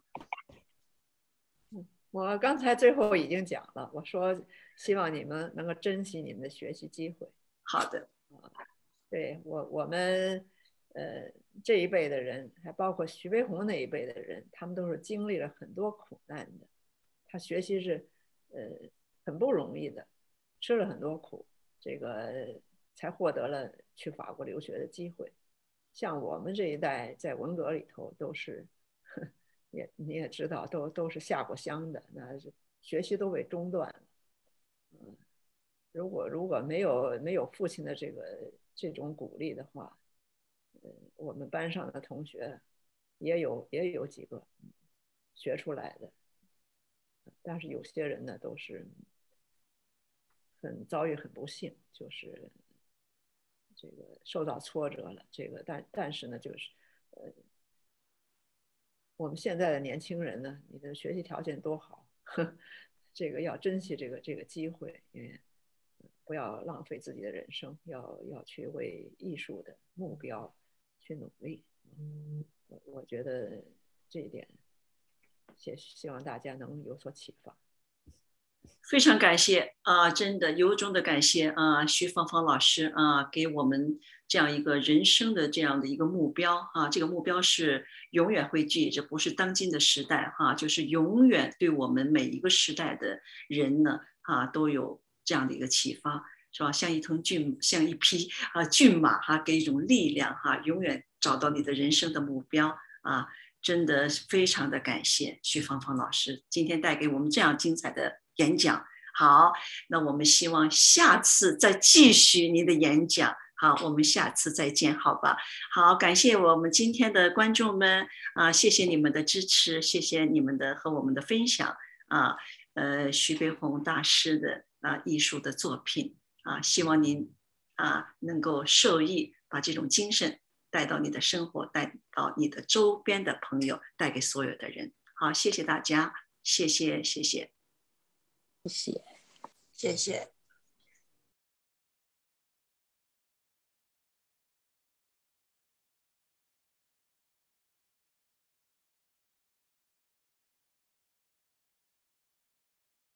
我刚才最后已经讲了，我说希望你们能够珍惜你们的学习机会。 好的， 对我我们呃这一辈的人，还包括徐悲鸿那一辈的人，他们都是经历了很多苦难的。他学习是呃很不容易的，吃了很多苦，这个才获得了去法国留学的机会。像我们这一代在文革里头都是，也你也知道，都都是下过乡的，那学习都被中断了。嗯，如果如果没有没有父亲的这个这种鼓励的话，呃，我们班上的同学也有也有几个学出来的，但是有些人呢都是很遭遇很不幸，就是这个受到挫折了。这个但但是呢，就是呃，我们现在的年轻人呢，你的学习条件多好，呵，这个要珍惜这个这个机会，因为不要浪费自己的人生，要要去为艺术的目标去努力。我我觉得这一点，也希望大家能有所启发。 非常感谢啊、呃，真的由衷的感谢啊、呃，徐芳芳老师啊、呃，给我们这样一个人生的这样的一个目标啊，这个目标是永远会记着，不是当今的时代哈、啊，就是永远对我们每一个时代的人呢啊都有这样的一个启发，是吧？像一头骏，像一匹啊骏马哈、啊，给一种力量哈、啊，永远找到你的人生的目标啊。真的非常的感谢徐芳芳老师今天带给我们这样精彩的演讲。好，那我们希望下次再继续您的演讲。好，我们下次再见，好吧？好，感谢我们今天的观众们啊，谢谢你们的支持，谢谢你们的和我们的分享啊。呃，徐悲鸿大师的啊艺术的作品啊，希望您啊能够受益，把这种精神带到你的生活，带到你的周边的朋友，带给所有的人。好，谢谢大家，谢谢，谢谢， 谢谢，谢谢。